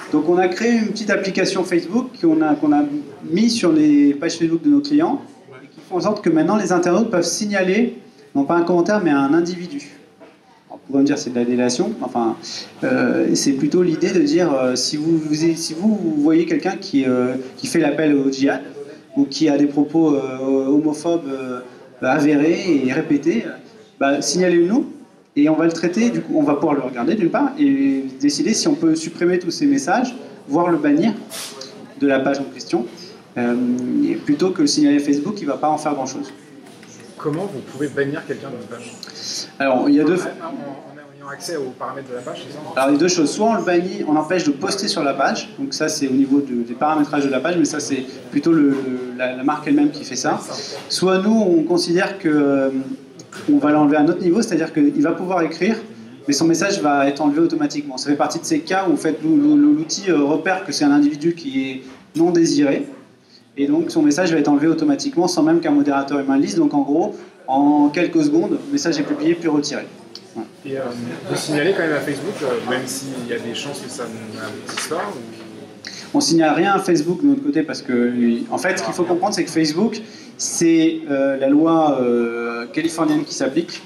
Donc on a créé une petite application Facebook qu'on a mis sur les pages Facebook de nos clients et qui font en sorte que maintenant les internautes peuvent signaler, non pas un commentaire, mais un individu. On pourrait me dire c'est de la délation, enfin c'est plutôt l'idée de dire si vous voyez quelqu'un qui fait l'appel au djihad ou qui a des propos homophobes avérés et répétés, signalez-le-nous et on va le traiter, du coup on va pouvoir le regarder d'une part et décider si on peut supprimer tous ces messages, voire le bannir de la page en question, plutôt que le signaler Facebook qui ne va pas en faire grand chose. Comment vous pouvez bannir quelqu'un d'une page? Alors il y a deux... En ayant accès aux paramètres de la page, c'est ça? Alors il y a deux choses, soit on le bannit, on empêche de poster sur la page, donc ça c'est au niveau des paramétrages de la page, mais ça c'est plutôt la marque elle-même qui fait ça. Soit nous on considère que on va l'enlever à un autre niveau, c'est-à-dire qu'il va pouvoir écrire, mais son message va être enlevé automatiquement. Ça fait partie de ces cas où en fait, l'outil repère que c'est un individu qui est non désiré, et donc son message va être enlevé automatiquement sans même qu'un modérateur humain lise. Donc en gros, en quelques secondes, le message est publié puis retiré. Voilà. Et vous signalez quand même à Facebook, même s'il y a des chances que ça n'aboutisse pas On signale rien à Facebook de notre côté parce que, en fait, ce qu'il faut comprendre, c'est que Facebook, c'est la loi californienne qui s'applique,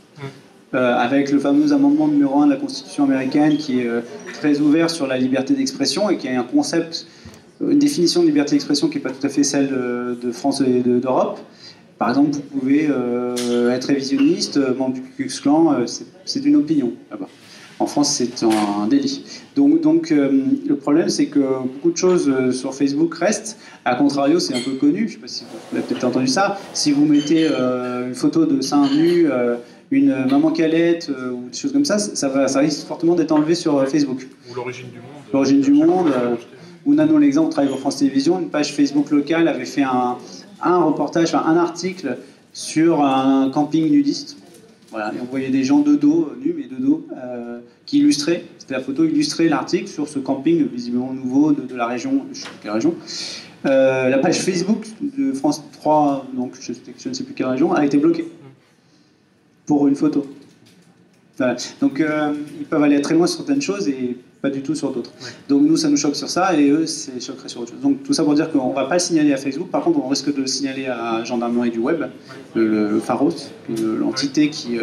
avec le fameux amendement numéro 1 de la Constitution américaine qui est très ouvert sur la liberté d'expression et qui a un concept, une définition de liberté d'expression qui n'est pas tout à fait celle de France et d'Europe. Par exemple, vous pouvez être révisionniste, membre du Ku Klux Klan, c'est une opinion là-bas. En France, c'est un délit. Donc le problème, c'est que beaucoup de choses sur Facebook restent. A contrario, c'est un peu connu, je ne sais pas si vous avez peut-être entendu ça, si vous mettez une photo de seins nus, une maman calette ou des choses comme ça, ça risque fortement d'être enlevé sur Facebook. Ou l'origine du monde. L'origine du monde. Ou Nano l'exemple, on travaille pour France Télévisions, une page Facebook locale avait fait un reportage, enfin un article sur un camping nudiste. Voilà, et on voyait des gens de dos, nus mais de dos, qui illustraient, c'était la photo illustrait l'article sur ce camping visiblement nouveau de la région, je sais plus quelle région. La page Facebook de France 3, donc je ne sais plus quelle région, a été bloquée pour une photo. Voilà. Donc ils peuvent aller très loin sur certaines choses et pas du tout sur d'autres. Ouais. Donc nous, ça nous choque sur ça et eux, c'est choquerait sur autre chose. Donc tout ça pour dire qu'on ne va pas le signaler à Facebook, par contre on risque de le signaler à la gendarmerie du web, le Pharos, l'entité qui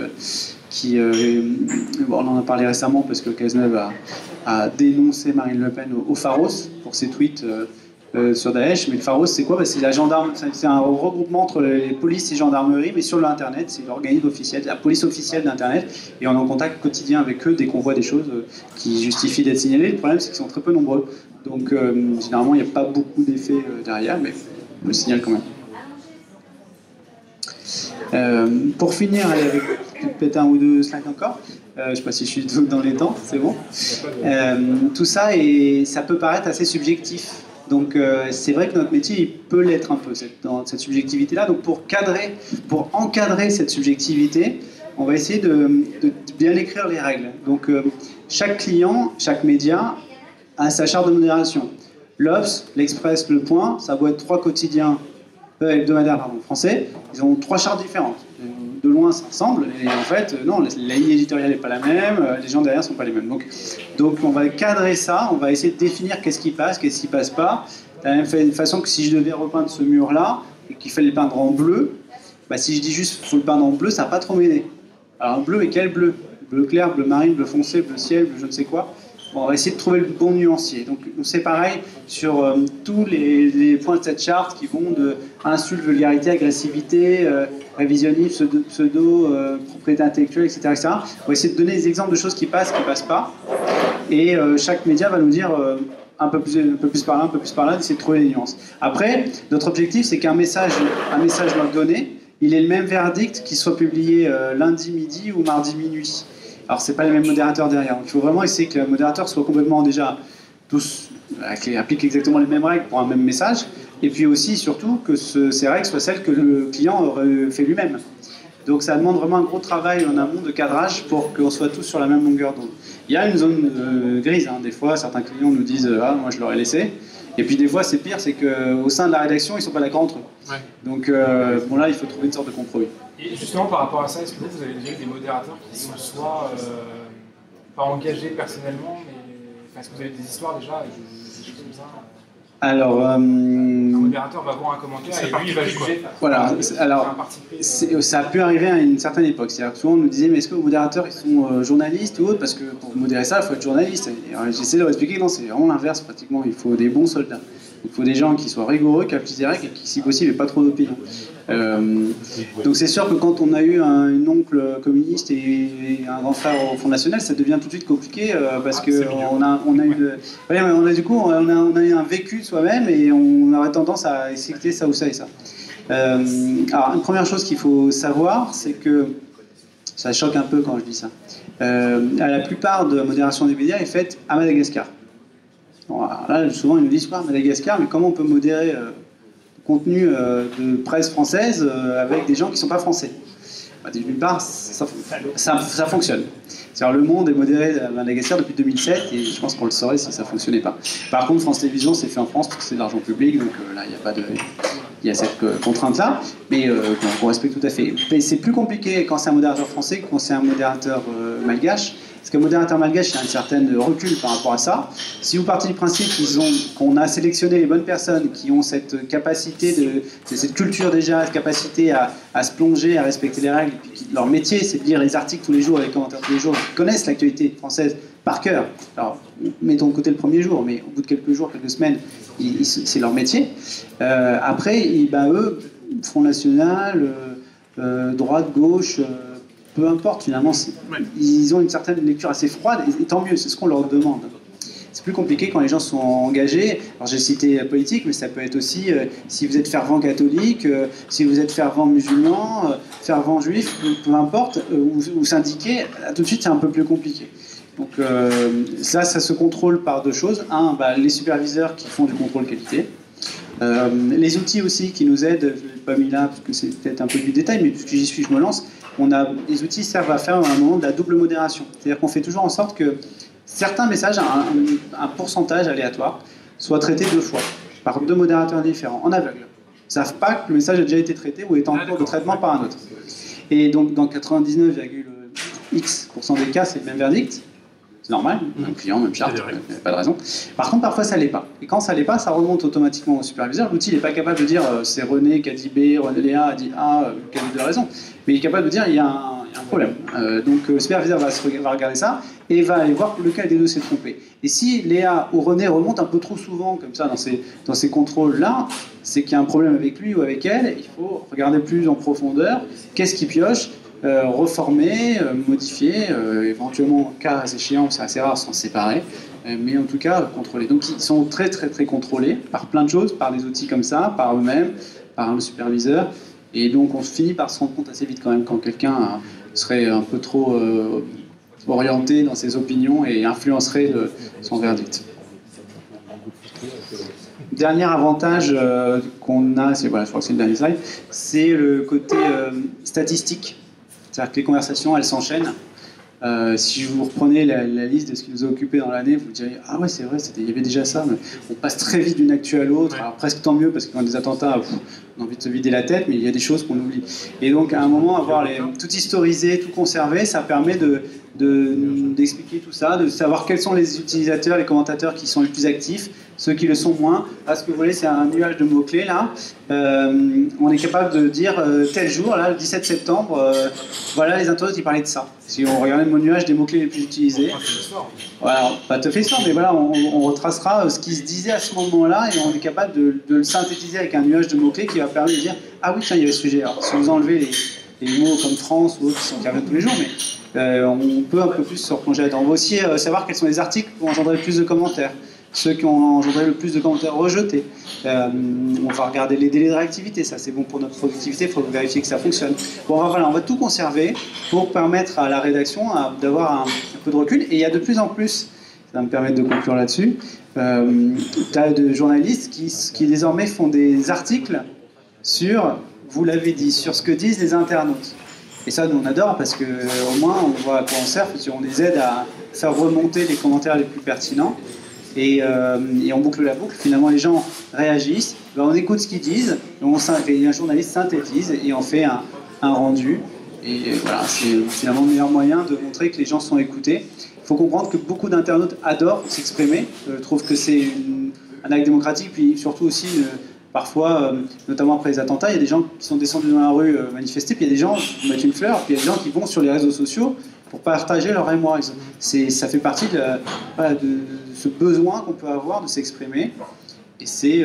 bon, on en a parlé récemment parce que Cazeneuve a dénoncé Marine Le Pen au Pharos pour ses tweets sur Daesh, mais le Pharos c'est quoi? C'est c'est un regroupement entre les polices et gendarmeries, mais sur l'internet, c'est l'organisme officiel, la police officielle d'internet, et on est en contact quotidien avec eux dès qu'on voit des choses qui justifient d'être signalées. Le problème c'est qu'ils sont très peu nombreux, donc généralement il n'y a pas beaucoup d'effets derrière, mais on le signale quand même. Pour finir, allez, avec peut-être un ou deux slides encore, je ne sais pas si je suis dans les temps, c'est bon. Tout ça, et ça peut paraître assez subjectif. Donc c'est vrai que notre métier il peut l'être un peu dans cette subjectivité-là. Donc pour encadrer cette subjectivité, on va essayer de bien écrire les règles. Donc chaque client, chaque média a sa charte de modération. L'Obs, l'Express, Le Point, ça doit être 3 quotidiens hebdomadaires français. Ils ont 3 chartes différentes. De loin, ça ressemble, et en fait, non, la ligne éditoriale n'est pas la même, les gens derrière ne sont pas les mêmes. Donc on va cadrer ça, on va essayer de définir qu'est-ce qui passe pas. De la même façon que si je devais repeindre ce mur-là, et qu'il fallait le peindre en bleu, si je dis juste qu'il faut le peindre en bleu, ça ne va pas trop m'aider. Alors bleu, et quel bleu? Bleu clair, bleu marine, bleu foncé, bleu ciel, bleu je ne sais quoi. Bon, on va essayer de trouver le bon nuancier. Donc c'est pareil sur tous les points de cette charte qui vont de insulte, vulgarité, agressivité, révisionnisme, pseudo, propriété intellectuelle, etc., On va essayer de donner des exemples de choses qui passent pas. Et chaque média va nous dire un peu plus par là, un peu plus par là, d'essayer de trouver les nuances. Après, notre objectif, c'est qu'un message doit donner, il ait le même verdict qu'il soit publié lundi midi ou mardi minuit. Alors, c'est pas les mêmes modérateurs derrière. Donc, il faut vraiment essayer que les modérateurs soient complètement déjà tous appliquent exactement les mêmes règles pour un même message, et puis aussi, surtout, que ces règles soient celles que le client aurait fait lui-même. Donc, ça demande vraiment un gros travail en amont de cadrage pour qu'on soit tous sur la même longueur d'onde. Il y a une zone grise. Des fois, certains clients nous disent « Ah, moi, je l'aurais laissé ». Et puis, des fois, c'est pire, c'est qu'au sein de la rédaction, ils ne sont pas d'accord entre eux. Ouais. Donc, bon, là, il faut trouver une sorte de compromis. Et justement, par rapport à ça, est-ce que vous avez déjà des modérateurs qui sont soit pas engagés personnellement, mais Est-ce que vous avez des histoires déjà, des choses comme ça Alors, un modérateur va voir un commentaire et lui il va juger. voilà. Alors, ça a pu arriver à une certaine époque. C'est-à-dire que souvent on nous disait, mais est-ce que vos modérateurs ils sont journalistes ou autres? Parce que pour modérer ça, il faut être journaliste. J'essaie de leur expliquer que non, c'est vraiment l'inverse pratiquement. Il faut des bons soldats. Il faut des gens qui soient rigoureux, qui appliquent des règles et qui, si possible, n'aient pas trop d'opinion. Donc c'est sûr que quand on a eu un oncle communiste et un grand frère au Front National, ça devient tout de suite compliqué parce que on a eu un vécu soi-même et on aurait tendance à accepter ça ou ça et ça. Alors une première chose qu'il faut savoir, c'est que ça choque un peu quand je dis ça. La plupart de la modération des médias est faite à Madagascar. Bon, là, souvent ils nous disent Madagascar, mais comment on peut modérer le contenu de presse française avec des gens qui ne sont pas français? D'une part, ça fonctionne. C'est-à-dire, Le Monde est modéré à Madagascar depuis 2007 et je pense qu'on le saurait si ça ne fonctionnait pas. Par contre, France Télévisions, c'est fait en France parce que c'est de l'argent public, donc là, il n'y a pas de... Il y a cette contrainte-là, mais qu'on respecte tout à fait. Mais c'est plus compliqué quand c'est un modérateur français que quand c'est un modérateur malgache. Parce qu'un modérateur malgache, il y a un certain recul par rapport à ça. Si vous partez du principe qu'on a sélectionné les bonnes personnes qui ont cette capacité, cette culture déjà, cette capacité à se plonger, à respecter les règles, et puis leur métier, c'est de lire les articles tous les jours, les commentaires tous les jours, qui connaissent l'actualité française par cœur. Alors, mettons de côté le premier jour, mais au bout de quelques jours, quelques semaines, c'est leur métier. Après, eux, Front National, droite, gauche... peu importe, finalement, ils ont une certaine lecture assez froide, et tant mieux, c'est ce qu'on leur demande. C'est plus compliqué quand les gens sont engagés. Alors j'ai cité politique, mais ça peut être aussi si vous êtes fervent catholique, si vous êtes fervent musulman, fervent juif, peu importe, ou syndiqué, là, tout de suite c'est un peu plus compliqué. Donc ça se contrôle par deux choses. Un, les superviseurs qui font du contrôle qualité. Les outils aussi qui nous aident, je ne l'ai pas mis là parce que c'est peut-être un peu du détail, mais puisque j'y suis, je me lance. Les outils servent à faire un moment de la double modération. C'est-à-dire qu'on fait toujours en sorte que certains messages, un pourcentage aléatoire, soient traités deux fois, par deux modérateurs différents, en aveugle. Ils ne savent pas que le message a déjà été traité ou est en cours de traitement par un autre. Et donc dans 99,x% des cas, c'est le même verdict. C'est normal, même client, même charte, il n'y a pas de raison. Par contre, parfois ça ne l'est pas. Et quand ça ne l'est pas, ça remonte automatiquement au superviseur. L'outil n'est pas capable de dire c'est René qui a dit B, René Léa a dit A, qui a eu de raison. Mais il est capable de dire il y a un problème. Donc le superviseur va regarder ça et va aller voir lequel des deux s'est trompé. Et si Léa ou René remontent un peu trop souvent comme ça dans ces contrôles-là, c'est qu'il y a un problème avec lui ou avec elle. Il faut regarder plus en profondeur. Qu'est-ce qui pioche? Reformer, modifier, éventuellement, cas échéant, c'est assez rare, s'en séparer, mais en tout cas, contrôler. Donc ils sont très très très contrôlés par plein de choses, par des outils comme ça, par eux-mêmes, par le superviseur, et donc on finit par se rendre compte assez vite quand même quand quelqu'un serait un peu trop orienté dans ses opinions et influencerait son verdict. Dernier avantage qu'on a, je crois que c'est le dernier slide, c'est le côté statistique. C'est-à-dire que les conversations, elles s'enchaînent. Si vous reprenez la liste de ce qui nous a occupé dans l'année, vous direz « Ah ouais, c'est vrai, il y avait déjà ça. » On passe très vite d'une actu à l'autre. Alors presque tant mieux, parce que dans des attentats, on a envie de se vider la tête, mais il y a des choses qu'on oublie. Et donc, à un moment, avoir tout historisé, tout conservé, ça permet d'expliquer tout ça, de savoir quels sont les utilisateurs, les commentateurs qui sont les plus actifs, ceux qui le sont moins. Là, ce que vous voyez, c'est un nuage de mots-clés, là. On est capable de dire tel jour, là, le 17 septembre, voilà les internautes qui parlaient de ça. Si on regardait mon nuage des mots-clés les plus utilisés. Voilà, pas tout à fait histoire, mais voilà, on retracera ce qui se disait à ce moment-là et on est capable de le synthétiser avec un nuage de mots-clés qui va permettre de dire ah oui, tiens, il y avait ce sujet. Alors, si vous enlevez les mots comme France ou autres qui reviennent tous les jours, mais on peut un peu plus se replonger là-dedans. On va aussi savoir quels sont les articles qui vont engendrer le plus de commentaires. Ceux qui ont engendré le plus de commentaires rejetés. On va regarder les délais de réactivité, ça c'est bon pour notre productivité, il faut vérifier que ça fonctionne. Bon, voilà, on va tout conserver pour permettre à la rédaction d'avoir un peu de recul. Et il y a de plus en plus, ça va me permettre de conclure là-dessus, de journalistes qui désormais font des articles sur, vous l'avez dit, sur ce que disent les internautes. Et ça, nous on adore parce qu'au moins on voit à quoi on sert, on les aide à faire remonter les commentaires les plus pertinents. Et on boucle la boucle, finalement les gens réagissent, on écoute ce qu'ils disent, et un journaliste synthétise et on fait un rendu. Et voilà, c'est finalement le meilleur moyen de montrer que les gens sont écoutés. faut comprendre que beaucoup d'internautes adorent s'exprimer, trouvent que c'est un acte démocratique, puis surtout aussi, parfois, notamment après les attentats, il y a des gens qui sont descendus dans la rue manifester, puis il y a des gens qui mettent une fleur, puis il y a des gens qui vont sur les réseaux sociaux pour partager leur émoi. Ça fait partie de ce besoin qu'on peut avoir de s'exprimer. Et c'est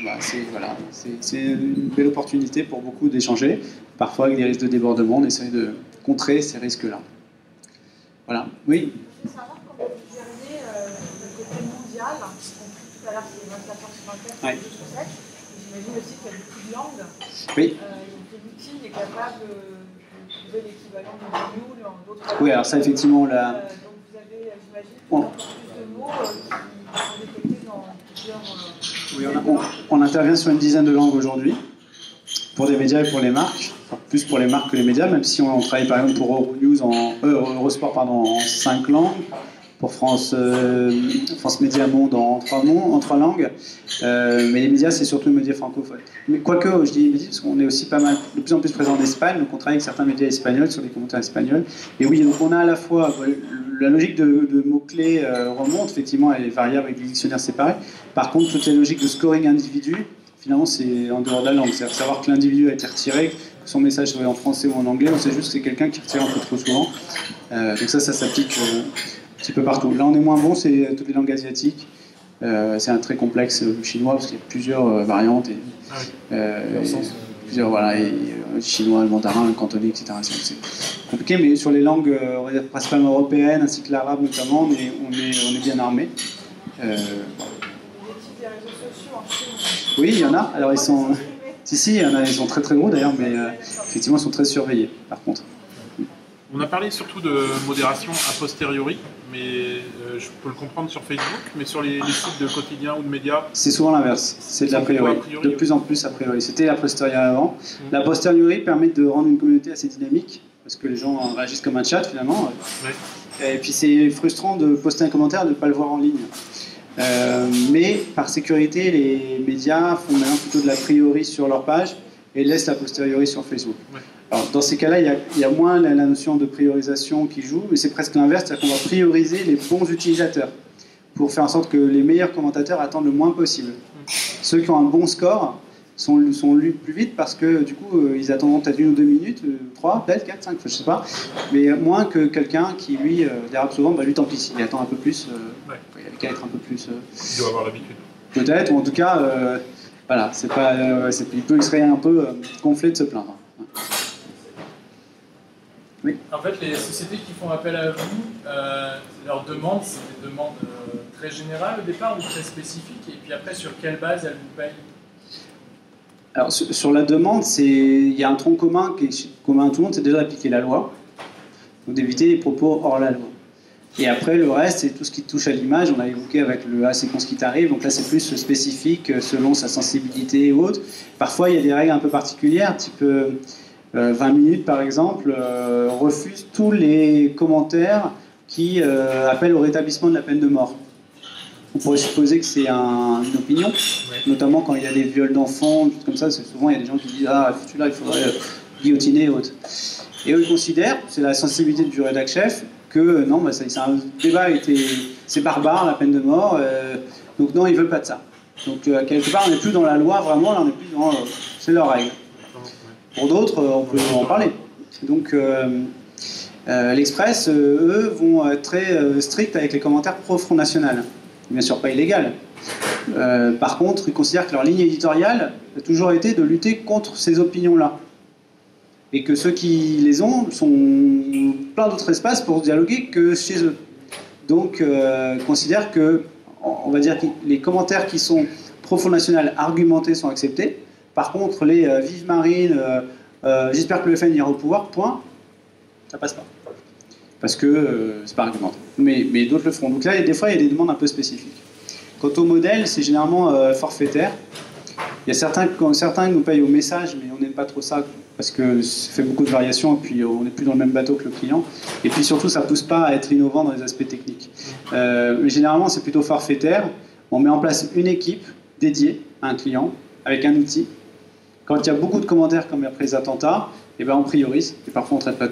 une belle opportunité pour beaucoup d'échanger. Parfois, avec des risques de débordement, on essaie de contrer ces risques-là. Voilà. Oui. Je veux savoir comment vous gériez le côté mondial, y compris tout à l'heure, c'est 24 heures sur 24, Ouais. 2 sur 7. J'imagine aussi qu'il y a beaucoup de langues. Oui. Donc l'outil est capable de trouver l'équivalent de nous dans d'autres langues. Oui, alors ça, effectivement, Donc vous avez, j'imagine, plus de mots qui sont détectés dans plusieurs... Oui, on intervient sur une dizaine de langues aujourd'hui, pour les médias et pour les marques. Enfin, plus pour les marques que les médias, même si on travaille par exemple pour Eurosport en 5 langues, pour France Média Monde en 3 langues. Mais les médias, c'est surtout les médias francophones. Mais quoique, je dis médias, parce qu'on est aussi de plus en plus présent en Espagne, donc on travaille avec certains médias espagnols sur les commentaires espagnols. Et oui, donc on a à la fois la logique de mots-clés remonte, effectivement, elle est variable avec des dictionnaires séparés. Par contre, toute la logique de scoring individu, finalement, c'est en dehors de la langue. C'est-à-dire savoir que l'individu a été retiré, que son message soit en français ou en anglais, on sait juste que c'est quelqu'un qui retire un peu trop souvent. Donc ça s'applique un petit peu partout. Là, on est moins bon, c'est toutes les langues asiatiques. C'est un très complexe chinois, parce qu'il y a plusieurs variantes. Chinois, le mandarin, le cantonais, etc. C'est compliqué, mais sur les langues, on va dire, principalement européennes, ainsi que l'arabe notamment, on est bien armé. Oui, il y en a. Alors ils sont... il y en a, ils sont très très gros d'ailleurs, mais effectivement, ils sont très surveillés, par contre. On a parlé surtout de modération a posteriori, mais je peux le comprendre sur Facebook, mais sur les sites de quotidien ou de médias... C'est souvent l'inverse, c'est de l'a priori. De plus en plus a priori. C'était la posteriori avant. La posteriori permet de rendre une communauté assez dynamique, parce que les gens réagissent comme un chat finalement. Et puis c'est frustrant de poster un commentaire et de ne pas le voir en ligne. Mais par sécurité, les médias font maintenant plutôt de l'a priori sur leur page et laissent la posteriori sur Facebook. Alors, dans ces cas-là, il y a moins la notion de priorisation qui joue, mais c'est presque l'inverse, c'est-à-dire qu'on va prioriser les bons utilisateurs pour faire en sorte que les meilleurs commentateurs attendent le moins possible. Ceux qui ont un bon score sont lus plus vite parce que du coup, ils attendront peut-être 1 ou 2 minutes, 3, peut-être 4, 5, je sais pas, mais moins que quelqu'un qui, lui, dérape souvent, lui tant pis, il attend un peu plus, il y a qu'à être un peu plus... Il doit avoir l'habitude. Peut-être, ou en tout cas, voilà, il peut serait un peu gonflé de se plaindre. Oui. En fait, les sociétés qui font appel à vous, leurs demandes, c'est des demandes très générales au départ ou très spécifiques, et puis après, sur quelle base elles vous payent? Alors, sur la demande, il y a un tronc commun qui est commun à tout le monde, c'est déjà d'appliquer la loi, donc d'éviter les propos hors la loi. Et après, le reste, c'est tout ce qui touche à l'image. On a évoqué avec le A, séquence qui t'arrive. Donc là, c'est plus spécifique selon sa sensibilité et autres. Parfois, il y a des règles un peu particulières, type 20 minutes, par exemple, refuse tous les commentaires qui appellent au rétablissement de la peine de mort. On pourrait supposer que c'est une opinion, notamment quand il y a des viols d'enfants, comme ça. Souvent, il y a des gens qui disent « Ah, celui-là, il faudrait guillotiner » et autres. Et eux, ils considèrent, c'est la sensibilité du rédac chef, que non, c'est un débat c'est barbare, la peine de mort, donc non, ils veulent pas de ça. Donc quelque part, on n'est plus dans la loi vraiment, là on est plus dans c'est leur règle. Pour d'autres, on peut en parler. Donc l'Express, eux, vont être très stricts avec les commentaires pro-Front National. Bien sûr pas illégal. Par contre, ils considèrent que leur ligne éditoriale a toujours été de lutter contre ces opinions-là. Et que ceux qui les ont sont plein d'autres espaces pour dialoguer que chez eux. Donc, ils considèrent que, on va dire que les commentaires qui sont pro-Front National argumentés sont acceptés. Par contre, les vive Marine, j'espère que le FN ira au pouvoir, point, ça passe pas. Parce que c'est pas argumenté. Mais d'autres le feront. Donc là, des fois, il y a des demandes un peu spécifiques. Quant au modèle, c'est généralement forfaitaire. Il y a certains qui nous payent au message, mais on n'aime pas trop ça parce que ça fait beaucoup de variations et puis on n'est plus dans le même bateau que le client. Et puis surtout, ça ne pousse pas à être innovant dans les aspects techniques. Mais généralement, c'est plutôt forfaitaire. On met en place une équipe dédiée à un client avec un outil. Quand il y a beaucoup de commentaires comme après les attentats, eh ben on priorise, et parfois on ne traite pas tout.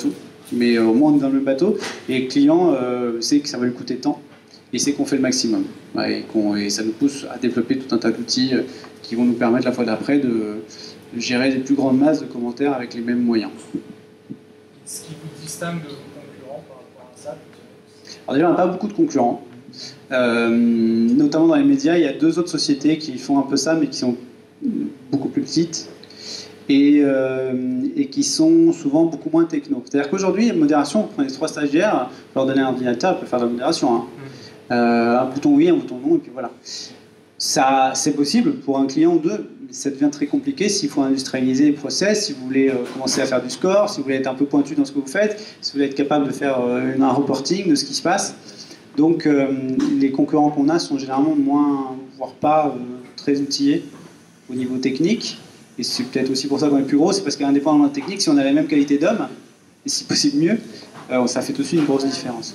Mais au moins on est dans le même bateau, et le client sait que ça va lui coûter tant, et sait qu'on fait le maximum. Et ça nous pousse à développer tout un tas d'outils qui vont nous permettre la fois d'après de gérer les plus grandes masses de commentaires avec les mêmes moyens. Ce qui vous distingue de vos concurrents par rapport à ça? Alors déjà, on n'a pas beaucoup de concurrents. Notamment dans les médias, il y a 2 autres sociétés qui font un peu ça, mais qui sont beaucoup plus petites et qui sont souvent beaucoup moins techno. C'est-à-dire qu'aujourd'hui, la modération, vous prenez 3 stagiaires, vous leur donnez un ordinateur, ils peuvent faire de la modération. Hein. Un bouton oui, un bouton non, et puis voilà. Ça, c'est possible pour un client ou 2, mais ça devient très compliqué s'il faut industrialiser les process, si vous voulez commencer à faire du score, si vous voulez être un peu pointu dans ce que vous faites, si vous voulez être capable de faire un reporting de ce qui se passe. Donc les concurrents qu'on a sont généralement moins, voire pas très outillés au niveau technique. Et c'est peut-être aussi pour ça qu'on est plus gros, c'est parce qu'indépendamment de la technique, si on a la même qualité d'homme, et si possible mieux, ça fait tout de suite une grosse différence.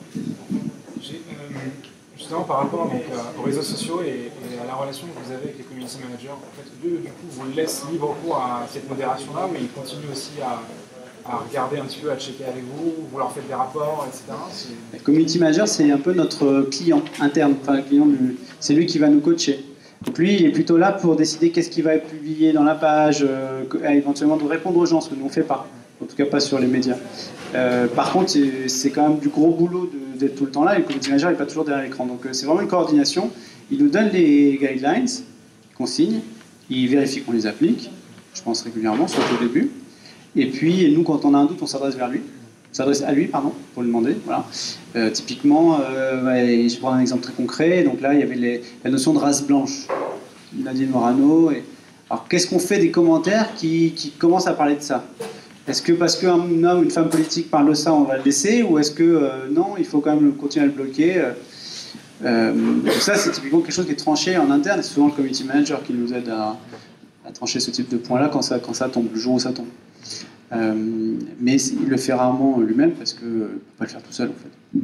Justement, par rapport donc, aux réseaux sociaux et à la relation que vous avez avec les community managers, en fait, eux, du coup, vous laissent libre cours à cette modération-là, ou ils continuent aussi à regarder un petit peu, à checker avec vous, vous leur faites des rapports, etc. Le community manager, c'est un peu notre client interne, enfin, le client c'est lui qui va nous coacher. Donc lui, il est plutôt là pour décider qu'est-ce qui va être publié dans la page, éventuellement de répondre aux gens, ce que nous on ne fait pas, en tout cas pas sur les médias. Par contre, c'est quand même du gros boulot d'être tout le temps là, et le community manager n'est pas toujours derrière l'écran. Donc c'est vraiment une coordination. Il nous donne les guidelines qu'on signe, il vérifie qu'on les applique, je pense régulièrement, surtout au début. Et puis nous, quand on a un doute, on s'adresse vers lui. On s'adresse à lui, pardon, pour lui demander. Voilà. Typiquement, je prends un exemple très concret. Donc là, il y avait la notion de race blanche. Nadine Morano. Alors, qu'est-ce qu'on fait des commentaires qui commencent à parler de ça? Est-ce que parce qu'un homme ou une femme politique parle de ça, on va le laisser? Ou est-ce que non, il faut quand même continuer à le bloquer? Donc ça, c'est typiquement quelque chose qui est tranché en interne. C'est souvent le community manager qui nous aide à trancher ce type de point-là quand ça tombe, le jour où ça tombe. Mais il le fait rarement lui-même parce qu'il ne peut pas le faire tout seul en fait.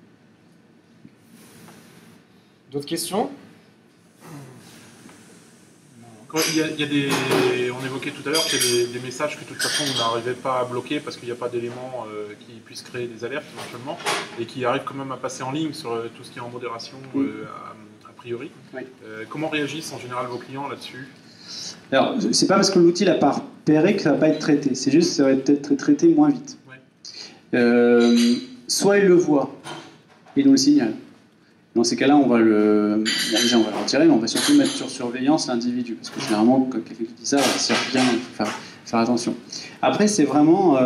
D'autres questions? Il y a des, on évoquait tout à l'heure qu'il y a des messages que de toute façon vous n'arrivez pas à bloquer parce qu'il n'y a pas d'éléments qui puissent créer des alertes éventuellement et qui arrivent quand même à passer en ligne sur tout ce qui est en modération a priori. Oui. Comment réagissent en général vos clients là-dessus? Alors, c'est pas parce que l'outil n'a pas repéré que ça va pas être traité, c'est juste que ça va être traité moins vite. Ouais. Soit il le voit et nous le signale. Dans ces cas-là, on va le retirer, mais on va surtout mettre sur surveillance l'individu, parce que généralement, quand quelqu'un qui dit ça, il sert bien, il faut faire attention. Après, c'est vraiment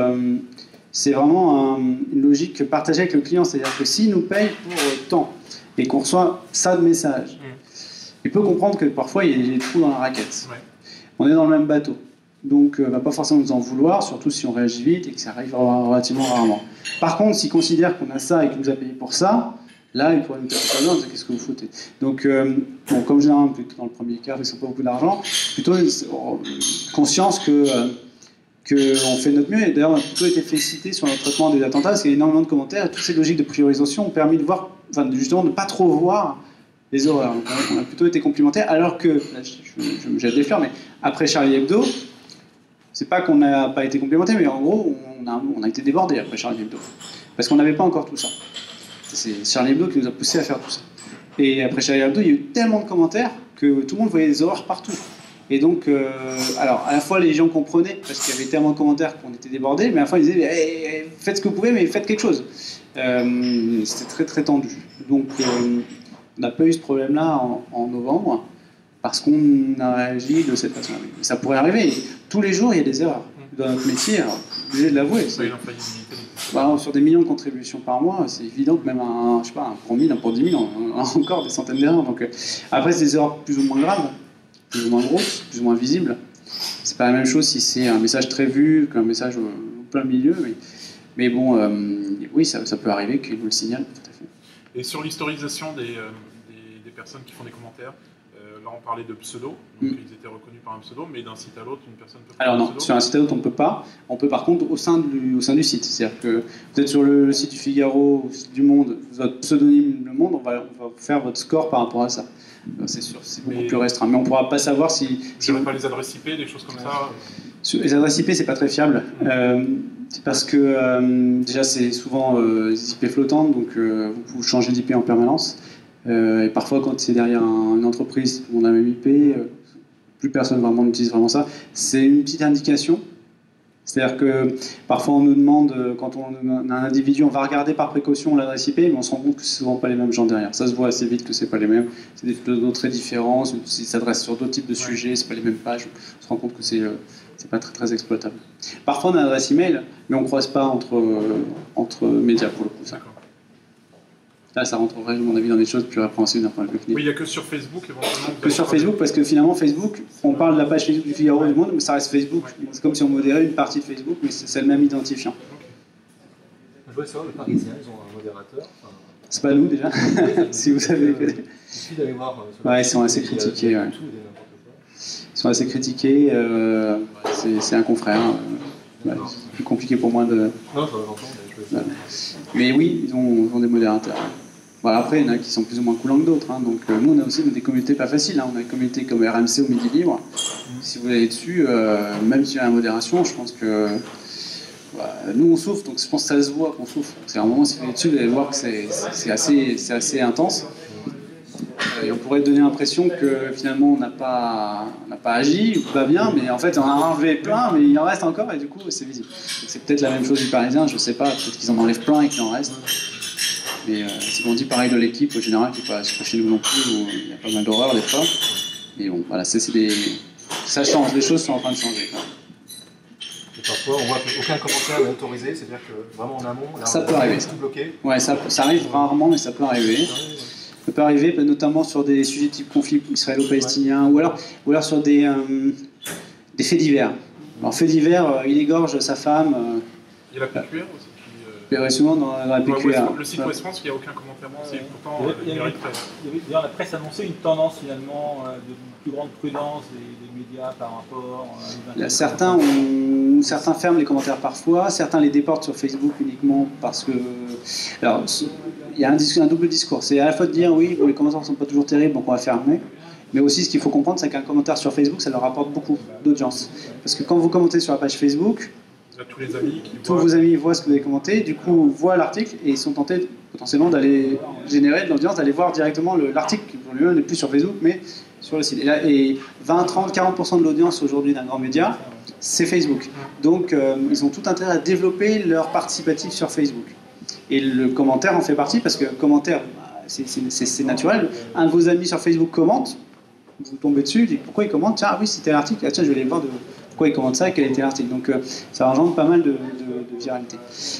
une logique partagée avec le client, c'est-à-dire que s'il nous paye pour temps et qu'on reçoit ça de message, il peut comprendre que parfois il y a des trous dans la raquette. Ouais. On est dans le même bateau. Donc, il ne va pas forcément nous en vouloir, surtout si on réagit vite et que ça arrive relativement rarement. Par contre, s'il considère qu'on a ça et qu'il nous a payé pour ça, là, il pourrait nous taper sur l'ordre, qu'est-ce que vous foutez? Donc, bon, comme généralement, plutôt dans le premier cas, ils n'ont pas beaucoup d'argent, plutôt conscience qu'on fait notre mieux. Et d'ailleurs, on a plutôt été félicité sur notre traitement des attentats, parce qu'il y a énormément de commentaires, et toutes ces logiques de priorisation ont permis de voir, enfin, justement, de ne pas trop voir les horreurs. Donc, on a plutôt été complimentés, alors que, là, je me jette des fleurs, mais après Charlie Hebdo, c'est pas qu'on n'a pas été complimenté, mais en gros, on a été débordé après Charlie Hebdo. Parce qu'on n'avait pas encore tout ça. C'est Charlie Hebdo qui nous a poussé à faire tout ça. Et après Charlie Hebdo, il y a eu tellement de commentaires que tout le monde voyait des horreurs partout. Et donc, alors, à la fois, les gens comprenaient, parce qu'il y avait tellement de commentaires qu'on était débordés, mais à la fois, ils disaient faites ce que vous pouvez, mais faites quelque chose. C'était très, très tendu. Donc, on n'a pas eu ce problème-là en novembre, parce qu'on a réagi de cette façon-là. Ça pourrait arriver. Tous les jours, il y a des erreurs. Dans notre métier, alors, je suis obligé de l'avouer. Sur des millions de contributions par mois, c'est évident que même un pour 1000, un pour 10 000, on a encore des centaines d'erreurs. Donc, après, c'est des erreurs plus ou moins graves, plus ou moins grosses, plus ou moins visibles. C'est pas la même chose si c'est un message très vu qu'un message au plein milieu. Mais bon, oui, ça peut arriver qu'ils vous le signalent, tout à fait. Et sur l'historisation des personnes qui font des commentaires, là on parlait de pseudo, donc ils étaient reconnus par un pseudo, mais d'un site à l'autre, une personne peut pas. Alors non, sur un site à l'autre on ne peut pas. On peut par contre au sein du site. C'est-à-dire que vous êtes sur le site du Figaro, le site du Monde, votre pseudonyme Le Monde, on va faire votre score par rapport à ça. C'est sûr, c'est beaucoup plus restreint. Mais on ne pourra pas savoir si vous n'avez pas les adresses IP, des choses comme ça. Les adresses IP, c'est pas très fiable. C'est parce que déjà c'est souvent des IP flottantes, donc vous changez d'IP en permanence. Et parfois quand c'est derrière une entreprise, on a la même IP, plus personne vraiment n'utilise vraiment ça. C'est une petite indication. C'est-à-dire que parfois on nous demande, quand on a un individu, on va regarder par précaution l'adresse IP, mais on se rend compte que c'est souvent pas les mêmes gens derrière. Ça se voit assez vite que c'est pas les mêmes. C'est des pseudos très différents, ils s'adressent sur d'autres types de sujets, c'est pas les mêmes pages. On se rend compte que c'est pas très, très exploitable. Parfois on a une adresse email, mais on ne croise pas entre médias pour le coup. Ça. Là, ça rentrerait, à mon avis, dans des choses plus répréhensibles d'un point de vue clinique. Oui, il n'y a que sur Facebook, éventuellement. Que sur Facebook, parce que finalement, Facebook, on parle de la page Facebook du Figaro du Monde, mais ça reste Facebook. C'est comme si on modérait une partie de Facebook, mais c'est le même identifiant. Je voulais savoir, le Parisien, ils ont un modérateur. C'est pas nous, déjà, si vous savez. Il suffit d'aller voir. Ouais, ils sont assez critiqués. Ouais. Ils sont assez critiqués. C'est un confrère. C'est plus compliqué pour moi de. Non, j'entends. Mais oui, ils ont des modérateurs. Bon, après, il y en a qui sont plus ou moins coulants que d'autres. Hein. Donc, nous, on a aussi des communautés pas faciles. Hein. On a des communautés comme RMC ou Midi Libre. Si vous allez dessus, même s'il y a la modération, je pense que. Nous, on souffre, donc je pense que ça se voit qu'on souffre. C'est un moment, si vous allez dessus, vous allez voir que c'est assez intense. Et on pourrait donner l'impression que finalement, on n'a pas agi ou pas bien, mais en fait, on a enlevé plein, mais il en reste encore, et du coup, c'est visible. C'est peut-être la même chose du Parisien, je sais pas, peut-être qu'ils en enlèvent plein et qu'il en reste. Mais c'est qu'on dit pareil de l'équipe, au général, qui n'est pas chez nous non plus, où il y a pas mal d'horreurs des fois. Mais bon, voilà, ça change, les choses sont en train de changer. Quoi. Et parfois, on voit qu'aucun commentaire n'est autorisé, c'est-à-dire que vraiment en amont, là, ça peut arriver. Tout bloqué. Ouais, ça arrive rarement, mais ça peut arriver. Ça peut arriver, notamment sur des sujets type conflit israélo-palestinien, ou alors sur des faits divers. Alors, faits divers, il égorge sa femme. Il y a la PQR aussi. Souvent dans la PQR. Le site West France, il n'y a aucun commentaire. Pourtant, il mérite très. D'ailleurs, la presse annonçait une tendance finalement de plus grande prudence des médias par rapport à certains ferment les commentaires parfois, certains les déportent sur Facebook uniquement parce que. Alors, il y a un double discours. C'est à la fois de dire oui, les commentaires ne sont pas toujours terribles, donc on va fermer. Mais aussi, ce qu'il faut comprendre, c'est qu'un commentaire sur Facebook, ça leur rapporte beaucoup d'audience. Parce que quand vous commentez sur la page Facebook, tous vos amis voient ce que vous avez commenté, du coup voient l'article et ils sont tentés potentiellement d'aller générer de l'audience, d'aller voir directement l'article qui pour lui-même n'est plus sur Facebook mais sur le site. Et 20, 30, 40% de l'audience aujourd'hui d'un grand média, c'est Facebook. Donc ils ont tout intérêt à développer leur participatif sur Facebook. Et le commentaire en fait partie parce que le commentaire, c'est naturel. Un de vos amis sur Facebook commente, vous tombez dessus, dites pourquoi il commente, tiens, ah oui, c'était l'article, ah, tiens, je vais aller voir pourquoi il commente ça et quel était l'article. Donc ça engendre pas mal de viralité.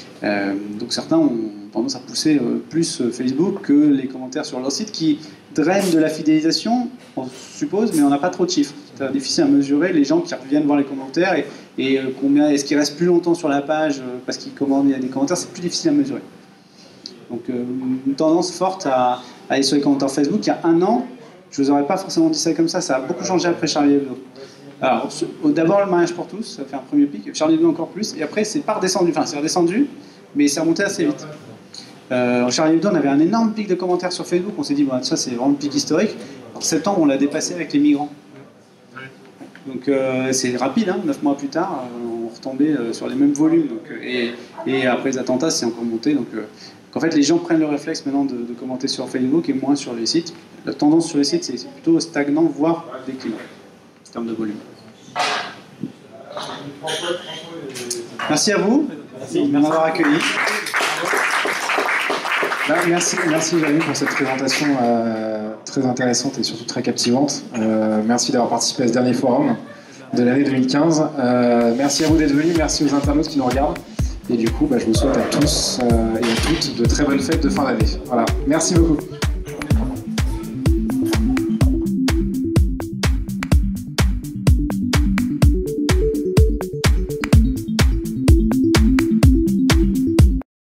Donc certains ont tendance à pousser plus Facebook que les commentaires sur leur site qui drainent de la fidélisation, on suppose, mais on n'a pas trop de chiffres. C'est difficile à mesurer les gens qui reviennent voir les commentaires et combien est-ce qu'ils restent plus longtemps sur la page parce qu'ils commandent, il y a des commentaires, c'est plus difficile à mesurer. Donc une tendance forte à aller sur les commentaires Facebook. Il y a un an, je ne vous aurais pas forcément dit ça comme ça a beaucoup changé après Charlie Hebdo. Alors, d'abord le mariage pour tous, ça fait un premier pic, Charlie Hebdo encore plus, et après c'est pas redescendu, enfin c'est redescendu, mais c'est remonté assez vite. Charlie Hebdo, on avait un énorme pic de commentaires sur Facebook, on s'est dit, ça c'est vraiment le pic historique. En septembre, on l'a dépassé avec les migrants. Donc c'est rapide, hein, 9 mois plus tard, on retombait sur les mêmes volumes. Donc, et après les attentats, c'est encore monté. Donc en fait, les gens prennent le réflexe maintenant de commenter sur Facebook et moins sur les sites. La tendance sur les sites, c'est plutôt stagnant, voire déclinant, en termes de volume. Merci à vous de m'avoir accueilli. Merci Jérémy pour cette présentation très intéressante et surtout très captivante. Merci d'avoir participé à ce dernier forum de l'année 2015. Merci à vous d'être venus, merci aux internautes qui nous regardent. Et du coup, je vous souhaite à tous et à toutes de très bonnes fêtes de fin d'année. Voilà. Merci beaucoup.